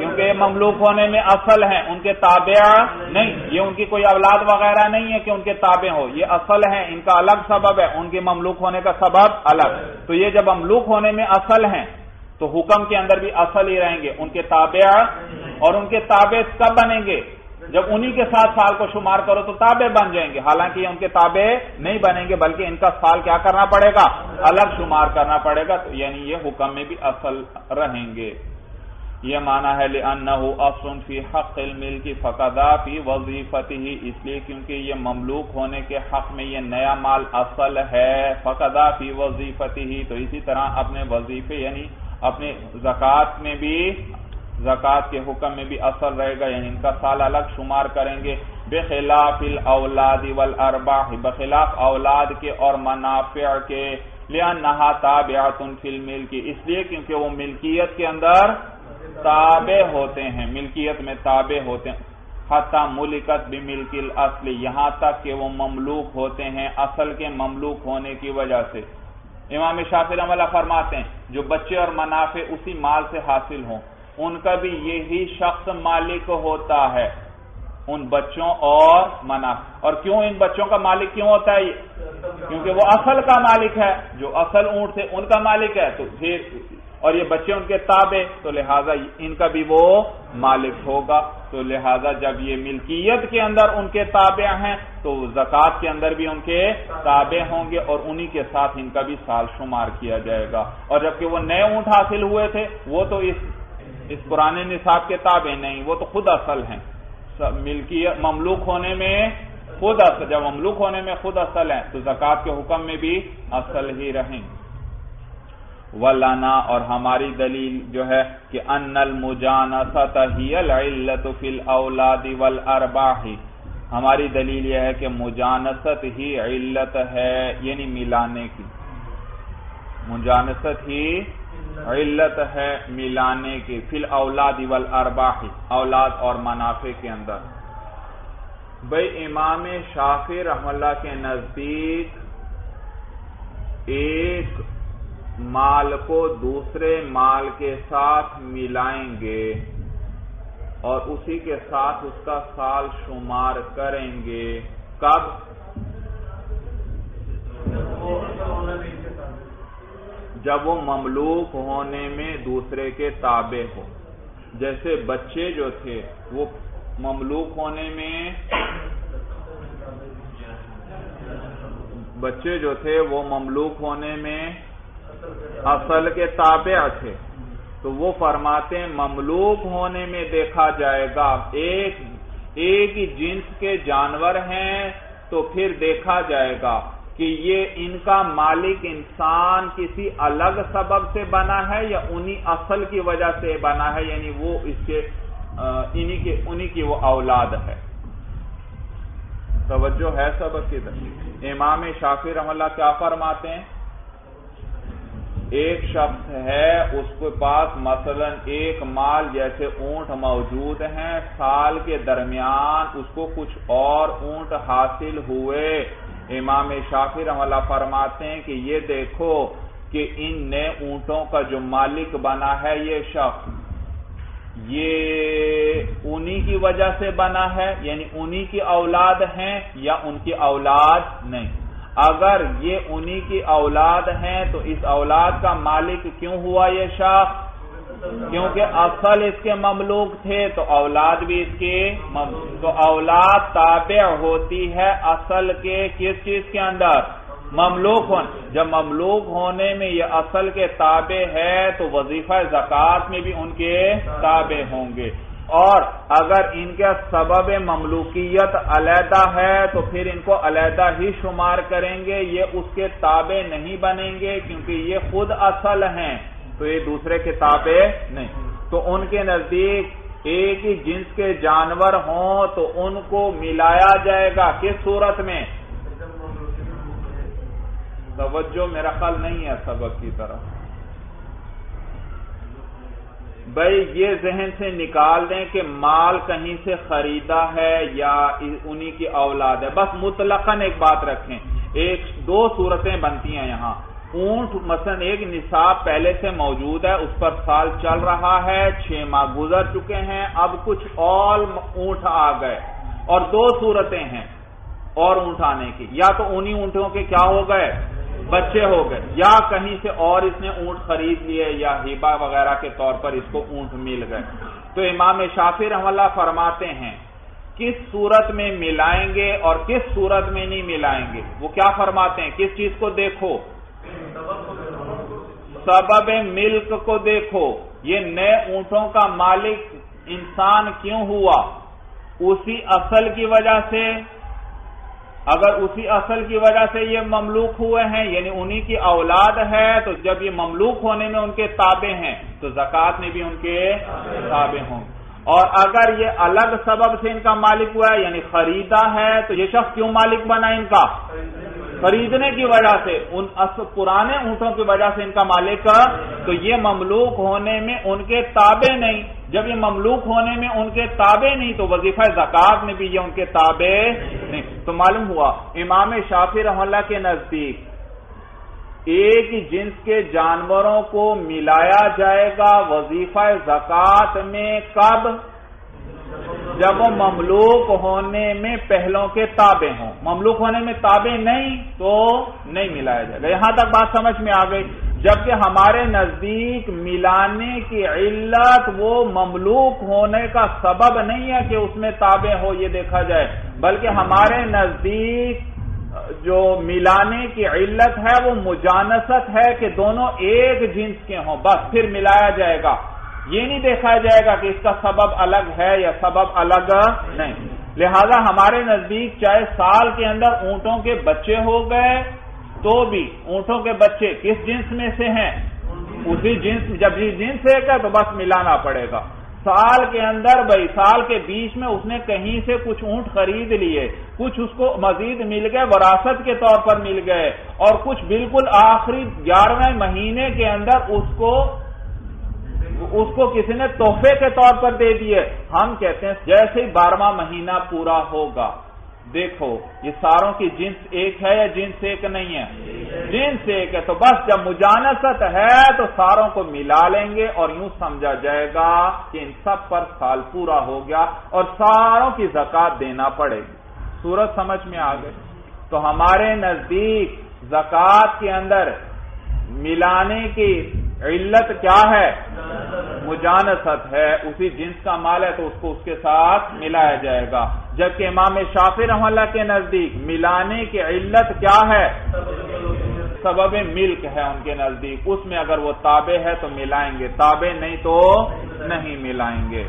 کیونکہ یہ مملوک ہونے میں اصل ہیں، ان کے تابع نہیں، یہ ان کی کوئی اولاد وغیرہ نہیں ہے کہ ان کے تابع ہو، یہ اصل ہیں، ان کا الگ سبب ہے، ان کے مملوک ہونے کا سبب الگ۔ تو یہ جب مملوک ہونے میں اصل ہیں تو حکم کے اندر بھی اصل ہی رہیں گے، ان کے تابع، اور ان کے تابع کب بنیں گے؟ جب انہی کے ساتھ سال کو شمار کرو تو تابع بن جائیں گے، حالانکہ یہ ان کے تابع نہیں بنیں گے، بلکہ ان کا سال کیا کرنا پڑے گا؟ الگ شمار کرنا پڑے گا، تو یعنی یہ حکم میں بھی اصل رہیں گے۔ یہ معنی ہے لِأَنَّهُ أَصْلٌ فِي حَقِّ الْمِلْكِ فَقَضَى فِي وَظِيفَتِهِ، اس لیے کیونکہ یہ مملوک ہونے کے حق میں یہ نیا مال اصل ہے، فَقَضَى فِي وَظِيفَتِهِ، تو اسی طرح اپنے وظیفے یعنی اپنے زکوٰۃ میں بھی، زکوٰۃ کے حکم میں بھی اصل رہے گا، یعنی ان کا سال الگ شمار کریں گے۔ بخلاف الاولاد والارباح، بخلاف اولاد کے اور منافع کے، لأنها تابعة في الملك، اس لیے کیونکہ وہ ملکیت کے اندر تابع ہوتے ہیں، ملکیت میں تابع ہوتے ہیں، حتی ملکت بملک الاصل، یہاں تک کہ وہ مملوک ہوتے ہیں اصل کے مملوک ہونے کی وجہ سے۔ امام شافعی رحمہ اللہ فرماتے ہیں جو بچے اور منافع اسی مال سے حاصل ہوں ان کا بھی یہی شخص مالک ہوتا ہے، ان بچوں اور منافع۔ اور کیوں ان بچوں کا مالک کیوں ہوتا ہے؟ کیونکہ وہ اصل کا مالک ہے، جو اصل اونٹ تھے ان کا مالک ہے، تو پھر اور یہ بچے ان کے تابع، تو لہذا ان کا بھی وہ مالک ہوگا، تو لہذا جب یہ ملکیت کے اندر ان کے تابع ہیں تو زکوٰۃ کے اندر بھی ان کے تابع ہوں گے، اور انہی کے ساتھ ان کا بھی سال شمار کیا جائے گا۔ اور جبکہ وہ نئے اونٹ حاصل ہوئے تھے وہ تو اس اس پرانے نصاب کے تابع نہیں، وہ تو خود اصل ہیں، ملکیت مملوک ہونے میں خود اصل، جب مملوک ہونے میں خود اصل ہیں تو زکوٰۃ کے حکم میں بھی اصل ہی رہیں۔ وَلَنَا، اور ہماری دلیل جو ہے کہ أَنَّ الْمُجَانَسَةَ هِيَ الْعِلَّةُ فِي الْأَوْلَادِ وَالْأَرْبَاحِ، ہماری دلیل یہ ہے کہ مجانست ہی علت ہے، یعنی ملانے کی، مجانست ہی علت ہے ملانے کی، فی الاولاد والارباح، اولاد اور منافع کے اندر۔ بھئی امام شافعی رحمہ اللہ کے نزدیک ایک مال کو دوسرے مال کے ساتھ ملائیں گے اور اسی کے ساتھ اس کا سال شمار کریں گے، کب؟ جب وہ مملوک ہونے میں دوسرے کے تابع ہو۔ جیسے بچے جو تھے وہ مملوک ہونے میں بچے جو تھے وہ مملوک ہونے میں اصل کے تابع تھے، تو وہ فرماتے ہیں مملوک ہونے میں دیکھا جائے گا، ایک ایک ہی جنس کے جانور ہیں تو پھر دیکھا جائے گا کہ یہ ان کا مالک انسان کسی الگ سبب سے بنا ہے یا انہی اصل کی وجہ سے بنا ہے، یعنی وہ اس کے انہی کے انہی کی وہ اولاد ہے۔ توجہ ہے سبق کی طرف؟ امام شافعی رحمہ اللہ کیا فرماتے ہیں؟ ایک شخص ہے اس کے پاس مثلا ایک مال جیسے اونٹ موجود ہیں، سال کے درمیان اس کو کچھ اور اونٹ حاصل ہوئے، امام شافعی رحمہ اللہ فرماتے ہیں کہ یہ دیکھو کہ ان نئے اونٹوں کا جو مالک بنا ہے یہ شخص، یہ انہی کی وجہ سے بنا ہے، یعنی انہی کی اولاد ہیں یا ان کی اولاد نہیں۔ اگر یہ انہی کی اولاد ہیں تو اس اولاد کا مالک کیوں ہوا یہ شخص؟ کیونکہ اصل اس کے مملوک تھے تو اولاد بھی اس کے مملوک، تو اولاد تابع ہوتی ہے اصل کے کس چیز کے اندر؟ مملوک ہونے۔ جب مملوک ہونے میں یہ اصل کے تابع ہے تو وظیفہ زکوٰۃ میں بھی ان کے تابع ہوں گے، اور اگر ان کا سبب مملوکیت علیحدہ ہے تو پھر ان کو علیحدہ ہی شمار کریں گے، یہ اس کے تابع نہیں بنیں گے کیونکہ یہ خود اصل ہیں تو یہ دوسرے کے تابع نہیں۔ تو ان کے نزدیک ایک ہی جنس کے جانور ہوں تو ان کو ملایا جائے گا کس صورت میں؟ توجہ میرا خیال نہیں ہے سبق کی طرف۔ بھائی یہ ذہن سے نکال دیں کہ مال کہیں سے خریدا ہے یا انہی کی اولاد ہے، بس مطلقاً ایک بات رکھیں، ایک دو صورتیں بنتی ہیں یہاں، اونٹ مثلا ایک نصاب پہلے سے موجود ہے، اس پر سال چل رہا ہے، چھ ماہ گزر چکے ہیں، اب کچھ اور اونٹ آ گئے، اور دو صورتیں ہیں اور اونٹ آنے کی، یا تو انہی اونٹوں کے کیا ہو گئے، بچے ہو گئے، یا کہیں سے اور اس نے اونٹ خرید لیے یا ہبہ وغیرہ کے طور پر اس کو اونٹ مل گئے۔ تو امام شافعی رحمہ اللہ فرماتے ہیں کس صورت میں ملائیں گے اور کس صورت میں نہیں ملائیں گے۔ وہ کیا فرماتے ہیں، کس چیز کو دیکھو، سبب ملک کو دیکھو، یہ نئے اونٹوں کا مالک انسان کیوں ہوا، اسی اصل کی وجہ سے، اگر اسی اصل کی وجہ سے یہ مملوک ہوئے ہیں یعنی انہی کی اولاد ہے، تو جب یہ مملوک ہونے میں ان کے تابع ہیں تو زکوٰۃ میں بھی ان کے تابع ہوں، اور اگر یہ الگ سبب سے ان کا مالک ہوا ہے یعنی خریدا ہے تو یہ شخص کیوں مالک بنا ان کا، خریدنے کی وجہ سے، ان پرانے اونٹوں کی وجہ سے ان کا مالک، تو یہ مملوک ہونے میں ان کے تابع نہیں، جب یہ مملوک ہونے میں ان کے تابع نہیں تو وظیفہ زکوٰۃ میں بھی یہ ان کے تابع نہیں۔ تو معلوم ہوا امام شافعی رحمہ اللہ کے نزدیک ایک ہی جنس کے جانوروں کو ملایا جائے گا وظیفہ زکوٰۃ میں، کب، جب وہ مملوک ہونے میں پہلوں کے تابع ہوں، مملوک ہونے میں تابع نہیں تو نہیں ملایا جائے گا۔ یہاں تک بات سمجھ میں آ گئی۔ جبکہ ہمارے نزدیک ملانے کی علت وہ مملوک ہونے کا سبب نہیں ہے کہ اس میں تابع ہو یہ دیکھا جائے، بلکہ ہمارے نزدیک جو ملانے کی علت ہے وہ مجانست ہے کہ دونوں ایک جنس کے ہوں، بس پھر ملایا جائے گا، یہ نہیں دیکھا جائے گا کہ اس کا سبب الگ ہے یا سبب الگ نہیں۔ لہذا ہمارے نزدیک چاہے سال کے اندر اونٹوں کے بچے ہو گئے تو بھی اونٹوں کے بچے کس جنس میں سے ہیں، اسی جنس، جب یہ جنس ہے کہ تو بس ملانا پڑے گا۔ سال کے اندر بھائی سال کے بیچ میں اس نے کہیں سے کچھ اونٹ خرید لیے، کچھ اس کو مزید مل گئے وراثت کے طور پر مل گئے، اور کچھ بالکل آخری گیارہویں مہینے کے اندر اس کو اس کو کسی نے تحفے کے طور پر دے دیے، ہم کہتے ہیں جیسے ہی بارہواں مہینہ پورا ہوگا، دیکھو یہ ساروں کی جنس ایک ہے یا جنس ایک نہیں ہے، جنس ایک ہے، تو بس جب مجانست ہے تو ساروں کو ملا لیں گے اور یوں سمجھا جائے گا کہ ان سب پر سال پورا ہو گیا اور ساروں کی زکوٰۃ دینا پڑے گی۔ صورت سمجھ میں آ گئی۔ تو ہمارے نزدیک زکوٰۃ کے اندر ملانے کی علت کیا ہے، مجانست ہے، اسی جنس کا مال ہے تو اس کو اس کے ساتھ ملایا جائے گا۔ جبکہ امام شافعی رحمہ اللہ کے نزدیک ملانے کی علت کیا ہے، سبب ملک ہے ان کے نزدیک، اس میں اگر وہ تابع ہے تو ملائیں گے، تابع نہیں تو نہیں ملائیں گے۔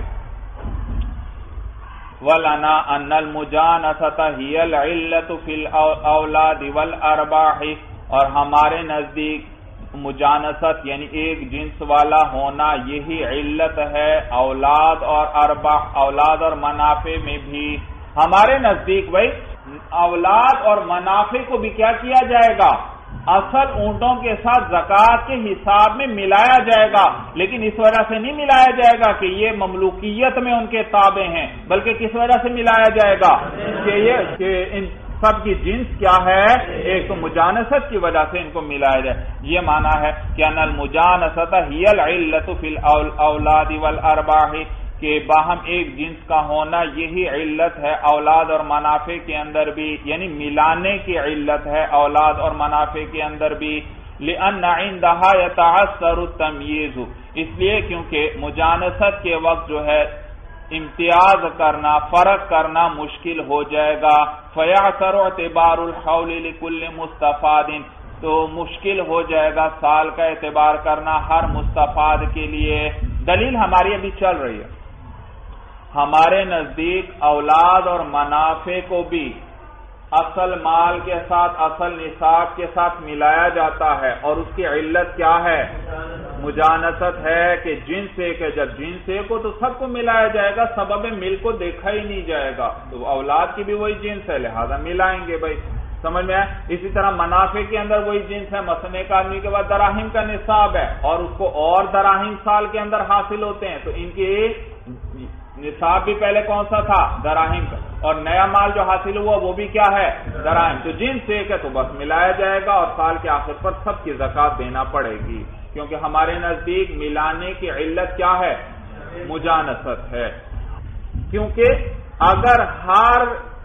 وَلَنَا أَنَّ الْمُجَانَسَةَ هِيَ الْعِلَّةُ فِي الْأَوْلَادِ وَالْأَرْبَاحِ، اور ہمارے نزدیک مجانست یعنی ایک جنس والا ہونا یہی علت ہے اولاد اور ارباح، اولاد اور منافع میں بھی۔ ہمارے نزدیک بھائی اولاد اور منافع کو بھی کیا کیا جائے گا، اصل اونٹوں کے ساتھ زکوٰۃ کے حساب میں ملایا جائے گا، لیکن اس وجہ سے نہیں ملایا جائے گا کہ یہ مملوکیت میں ان کے تابع ہیں، بلکہ کس وجہ سے ملایا جائے گا کہ یہ کہ ان سب کی جنس کیا ہے، ایک تو مجانست کی وجہ سے ان کو ملایا جائے۔ یہ معنی ہے کہ ان المجانست ہی العلت فی الاولاد والارباح، کہ باہم ایک جنس کا ہونا یہی علت ہے اولاد اور منافع کے اندر بھی، یعنی ملانے کی علت ہے اولاد اور منافع کے اندر بھی۔ لأن عندها يتعثر التمييز، اس لیے کیونکہ مجانست کے وقت جو ہے امتیاز کرنا، فرق کرنا مشکل ہو جائے گا۔ فَيَعْثَرُ اعْتِبَارُ الْحَوْلِ لِكُلِّ مُسْتَفَادٍ، تو مشکل ہو جائے گا سال کا اعتبار کرنا ہر مستفاد کے لیے۔ دلیل ہماری ابھی چل رہی ہے۔ ہمارے نزدیک اولاد اور منافع کو بھی اصل مال کے ساتھ، اصل نصاب کے ساتھ ملایا جاتا ہے، اور اس کی علت کیا ہے، مجانست ہے کہ جنس ایک ہے، جب جنس ایک ہو تو سب کو ملایا جائے گا، سبب مل کو دیکھا ہی نہیں جائے گا، تو اولاد کی بھی وہی جنس ہے لہذا ملائیں گے بھائی، سمجھ میں آئے۔ اسی طرح منافع کے اندر وہی جنس ہے، مثلا ایک آدمی کے بعد دراہم کا نصاب ہے اور اس کو اور دراہم سال کے اندر حاصل ہوتے ہیں، تو ان کی نصاب بھی پہلے کون سا تھا، دراہم کا، اور نیا مال جو حاصل ہوا وہ بھی کیا ہے؟ دراہم. تو جنس ایک ہے تو بس ملایا جائے گا اور سال کے آخر پر سب کی زکات دینا پڑے گی، کیونکہ ہمارے نزدیک ملانے کی علت کیا ہے؟ مجانست ہے. کیونکہ اگر ہر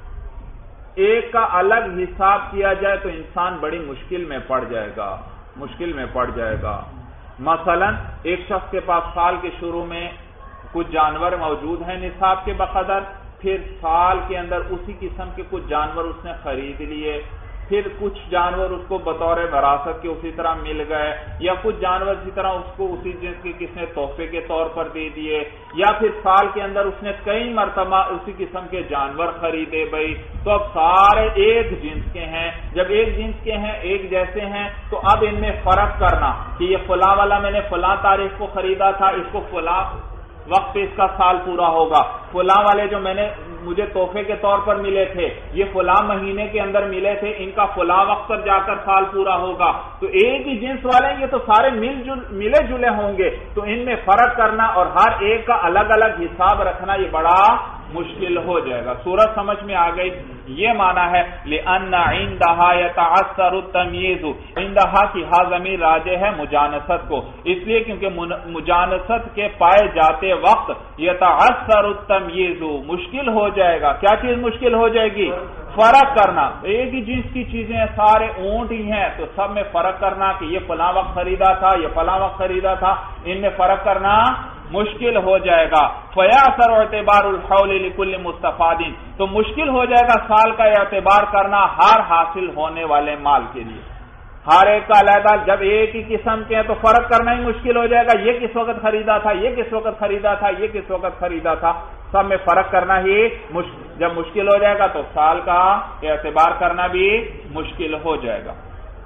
ایک کا الگ حساب کیا جائے تو انسان بڑی مشکل میں پڑ جائے گا مشکل میں پڑ جائے گا. مثلا ایک شخص کے پاس سال کے شروع میں کچھ جانور موجود ہیں نصاب کے بقدر، پھر سال کے اندر اسی قسم کے کچھ جانور اس نے خرید لیے، پھر کچھ جانور اس کو بطور وراثت کے اسی طرح مل گئے، یا کچھ جانور اسی طرح اس کو اسی جنس کے کس نے تحفے کے طور پر دے دیے، یا پھر سال کے اندر اس نے کئی مرتبہ اسی قسم کے جانور خریدے. بھائی تو اب سارے ایک جنس کے ہیں، جب ایک جنس کے ہیں ایک جیسے ہیں تو اب ان میں فرق کرنا کہ یہ فلاں والا میں نے فلاں تاریخ کو خریدا تھا، اس کو فلاں وقت پہ اس کا سال پورا ہوگا، فلاں والے جو میں نے مجھے تحفے کے طور پر ملے تھے یہ فلاں مہینے کے اندر ملے تھے، ان کا فلاں وقت پر جا کر سال پورا ہوگا. تو ایک ہی جنس والے یہ تو سارے مل جل ملے جلے ہوں گے، تو ان میں فرق کرنا اور ہر ایک کا الگ الگ حساب رکھنا یہ بڑا مشکل ہو جائے گا. سورج سمجھ میں آ گئی؟ یہ معنی ہے لِأَنَّ عِنْدَهَا يَتَعَثَّرُ التَّمْيِيزُ. عِنْدَهَا کی ہا ضمیر راجع ہے مجانست کو، اس لیے کیونکہ مجانست کے پائے جاتے وقت يَتَعَثَّرُ التَّمْيِيزُ مشکل ہو جائے گا. کیا چیز مشکل ہو جائے گی؟ فرق کرنا. ایک ہی جنس کی چیزیں سارے اونٹ ہی ہیں تو سب میں فرق کرنا کہ یہ فلاں وقت خریدا تھا یہ فلاں وقت خریدا تھا، ان میں فرق کرنا مشکل ہو جائے گا. فَيَعْثَرُ اعْتِبَارُ الْحَوْلِ لِكُلِّ مُسْتَفَادٍ تو مشکل ہو جائے گا سال کا اعتبار کرنا ہر حاصل ہونے والے مال کے لیے. ہر ایک کا علیحدہ، جب ایک ہی قسم کے ہیں تو فرق کرنا ہی مشکل ہو جائے گا. یہ کس وقت خریدا تھا یہ کس وقت خریدا تھا یہ کس وقت خریدا تھا، سب میں فرق کرنا ہی مشکل. جب مشکل ہو جائے گا تو سال کا اعتبار کرنا بھی مشکل ہو جائے گا.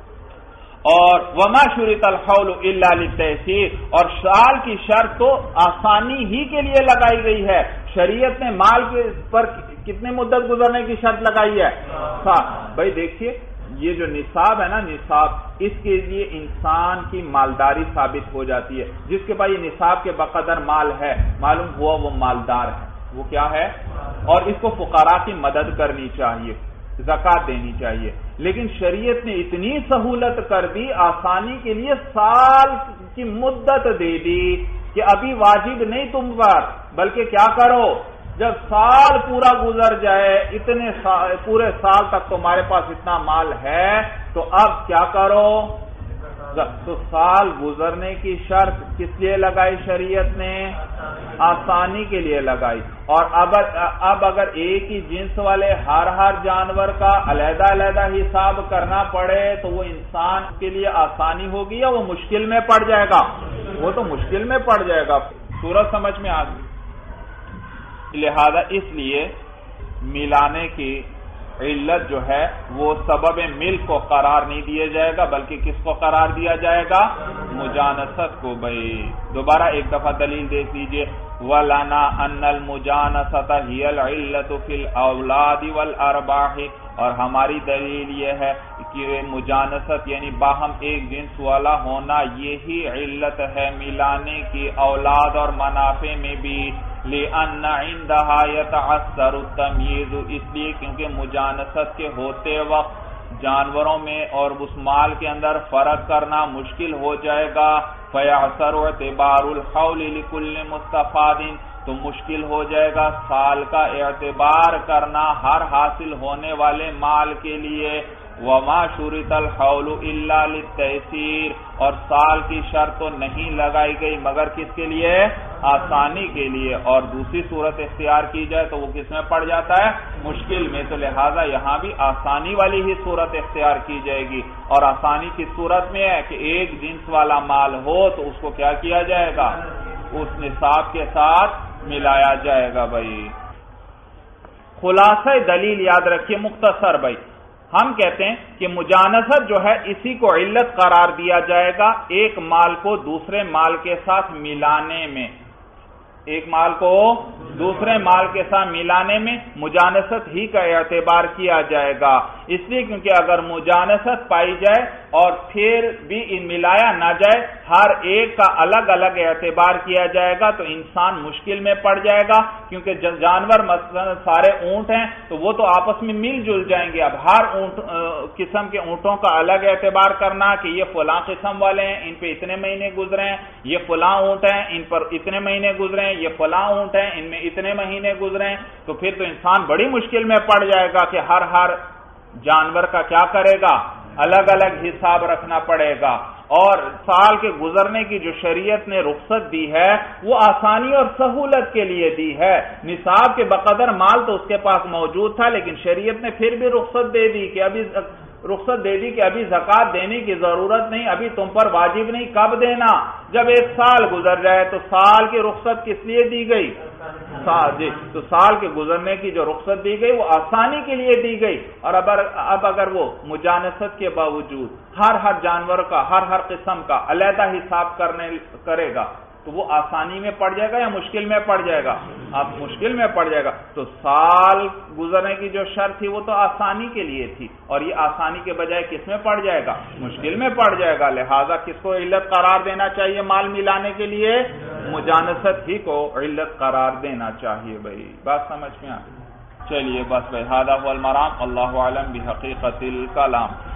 اور وما شرط الحول الا للتيسير، اور سال کی شرط تو آسانی ہی کے لیے لگائی گئی ہے. شریعت نے مال کے پر کتنے مدت گزرنے کی شرط لگائی ہے؟ سال. بھائی دیکھیے یہ جو نصاب ہے نا، نصاب اس کے لیے انسان کی مالداری ثابت ہو جاتی ہے. جس کے پاس یہ نصاب کے بقدر مال ہے معلوم ہوا وہ مالدار ہے، وہ کیا ہے، اور اس کو فقراء کی مدد کرنی چاہیے، زکات دینی چاہیے. لیکن شریعت نے اتنی سہولت کر دی، آسانی کے لیے سال کی مدت دے دی کہ ابھی واجب نہیں تم پر، بلکہ کیا کرو جب سال پورا گزر جائے، اتنے سال پورے سال تک تمہارے پاس اتنا مال ہے تو اب کیا کرو. تو سال گزرنے کی شرط کس لیے لگائی شریعت نے؟ آسانی کے لیے لگائی. اور اب اب اگر ایک ہی جنس والے ہر ہر جانور کا علیحدہ علیحدہ حساب کرنا پڑے تو وہ انسان کے لیے آسانی ہوگی یا وہ مشکل میں پڑ جائے گا؟ وہ تو مشکل میں پڑ جائے گا. سورج سمجھ میں آ گئی؟ لہذا اس لیے ملانے کی علت جو ہے وہ سبب ملک کو قرار نہیں دیا جائے گا، بلکہ کس کو قرار دیا جائے گا؟ مجانست کو. بھائی دوبارہ ایک دفعہ دلیل دیکھ لیجئے. وَلَنَا أَنَّ الْمُجَانَسَةَ هِيَ الْعِلَّةُ فِي الْأَوْلَادِ وَالْأَرْبَاحِ، اور ہماری دلیل یہ ہے کہ مجانست یعنی باہم ایک جنس والا ہونا یہی علت ہے ملانے کی اولاد اور منافع میں بھی. لِأَنَّ عِنْدَهَا يَتَعَثَّرُ التَّمْيِيزُ، اس لیے کیونکہ مجانست کے ہوتے وقت جانوروں میں اور اس مال کے اندر فرق کرنا مشکل ہو جائے گا. فَيَعْثَرُ اعْتِبَارُ الْحَوْلِ لِكُلِّ مُسْتَفَادٍ تو مشکل ہو جائے گا سال کا اعتبار کرنا ہر حاصل ہونے والے مال کے لیے. وما شرط الحول الا للتيسير، اور سال کی شرط تو نہیں لگائی گئی مگر کس کے لیے؟ آسانی کے لیے. اور دوسری صورت اختیار کی جائے تو وہ کس میں پڑ جاتا ہے؟ مشکل میں. تو لہذا یہاں بھی آسانی والی ہی صورت اختیار کی جائے گی. اور آسانی کی صورت میں ہے کہ ایک جنس والا مال ہو تو اس کو کیا کیا جائے گا؟ اس نصاب کے ساتھ ملایا جائے گا. بھائی خلاصہ دلیل یاد رکھیے مختصر. بھائی ہم کہتے ہیں کہ مجانست جو ہے اسی کو علت قرار دیا جائے گا ایک مال کو دوسرے مال کے ساتھ ملانے میں. ایک مال کو دوسرے مال کے ساتھ ملانے میں مجانست ہی کا اعتبار کیا جائے گا، اس لیے کیونکہ اگر مجانست پائی جائے اور پھر بھی ان ملایا نہ جائے، ہر ایک کا الگ الگ اعتبار کیا جائے گا تو انسان مشکل میں پڑ جائے گا، کیونکہ جانور مثلا سارے اونٹ ہیں تو وہ تو آپس میں مل جل جائیں گے۔ اب ہر اونٹ قسم کے اونٹوں کا الگ اعتبار کرنا کہ یہ فلاں قسم والے ہیں، ان پہ اتنے مہینے گزرے ہیں، یہ فلاں اونٹ ہیں ان پر اتنے مہینے گزرے ہیں، یہ فلاں اونٹ ہیں ان میں اتنے مہینے گزرے ہیں، تو پھر تو انسان بڑی مشکل میں پڑ جائے گا کہ ہر ہر جانور کا کیا کرے گا، الگ الگ حساب رکھنا پڑے گا۔ اور سال کے گزرنے کی جو شریعت نے رخصت دی ہے وہ آسانی اور سہولت کے لیے دی ہے، نصاب کے بقدر مال تو اس کے پاس موجود تھا، لیکن شریعت نے پھر بھی رخصت دے دی کہ ابھی رخصت دے دی کہ ابھی زکوٰۃ دینے کی ضرورت نہیں، ابھی تم پر واجب نہیں، کب دینا؟ جب ایک سال گزر جائے۔ تو سال کی رخصت کس لیے دی گئی؟ جی تو سال کے گزرنے کی جو رخصت دی گئی وہ آسانی کے لیے دی گئی، اور اب اگر وہ مجانست کے باوجود ہر ہر جانور کا ہر ہر قسم کا علیحدہ حساب کرنے کرے گا تو وہ آسانی میں پڑ جائے گا یا مشکل میں پڑ جائے گا؟ اب مشکل میں پڑ جائے گا۔ تو سال گزرنے کی جو شرط تھی وہ تو آسانی کے لیے تھی، اور یہ آسانی کے بجائے کس میں پڑ جائے گا؟ مشکل میں پڑ جائے گا۔ لہذا کس کو علت قرار دینا چاہیے مال ملانے کے لیے؟ مجانست ہی کو علت قرار دینا چاہیے۔ بھائی بات سمجھ میں آ؟ چلیے بس بھائی، ھذا ھو المرام، اللہ اعلم بحقیقت الکلام۔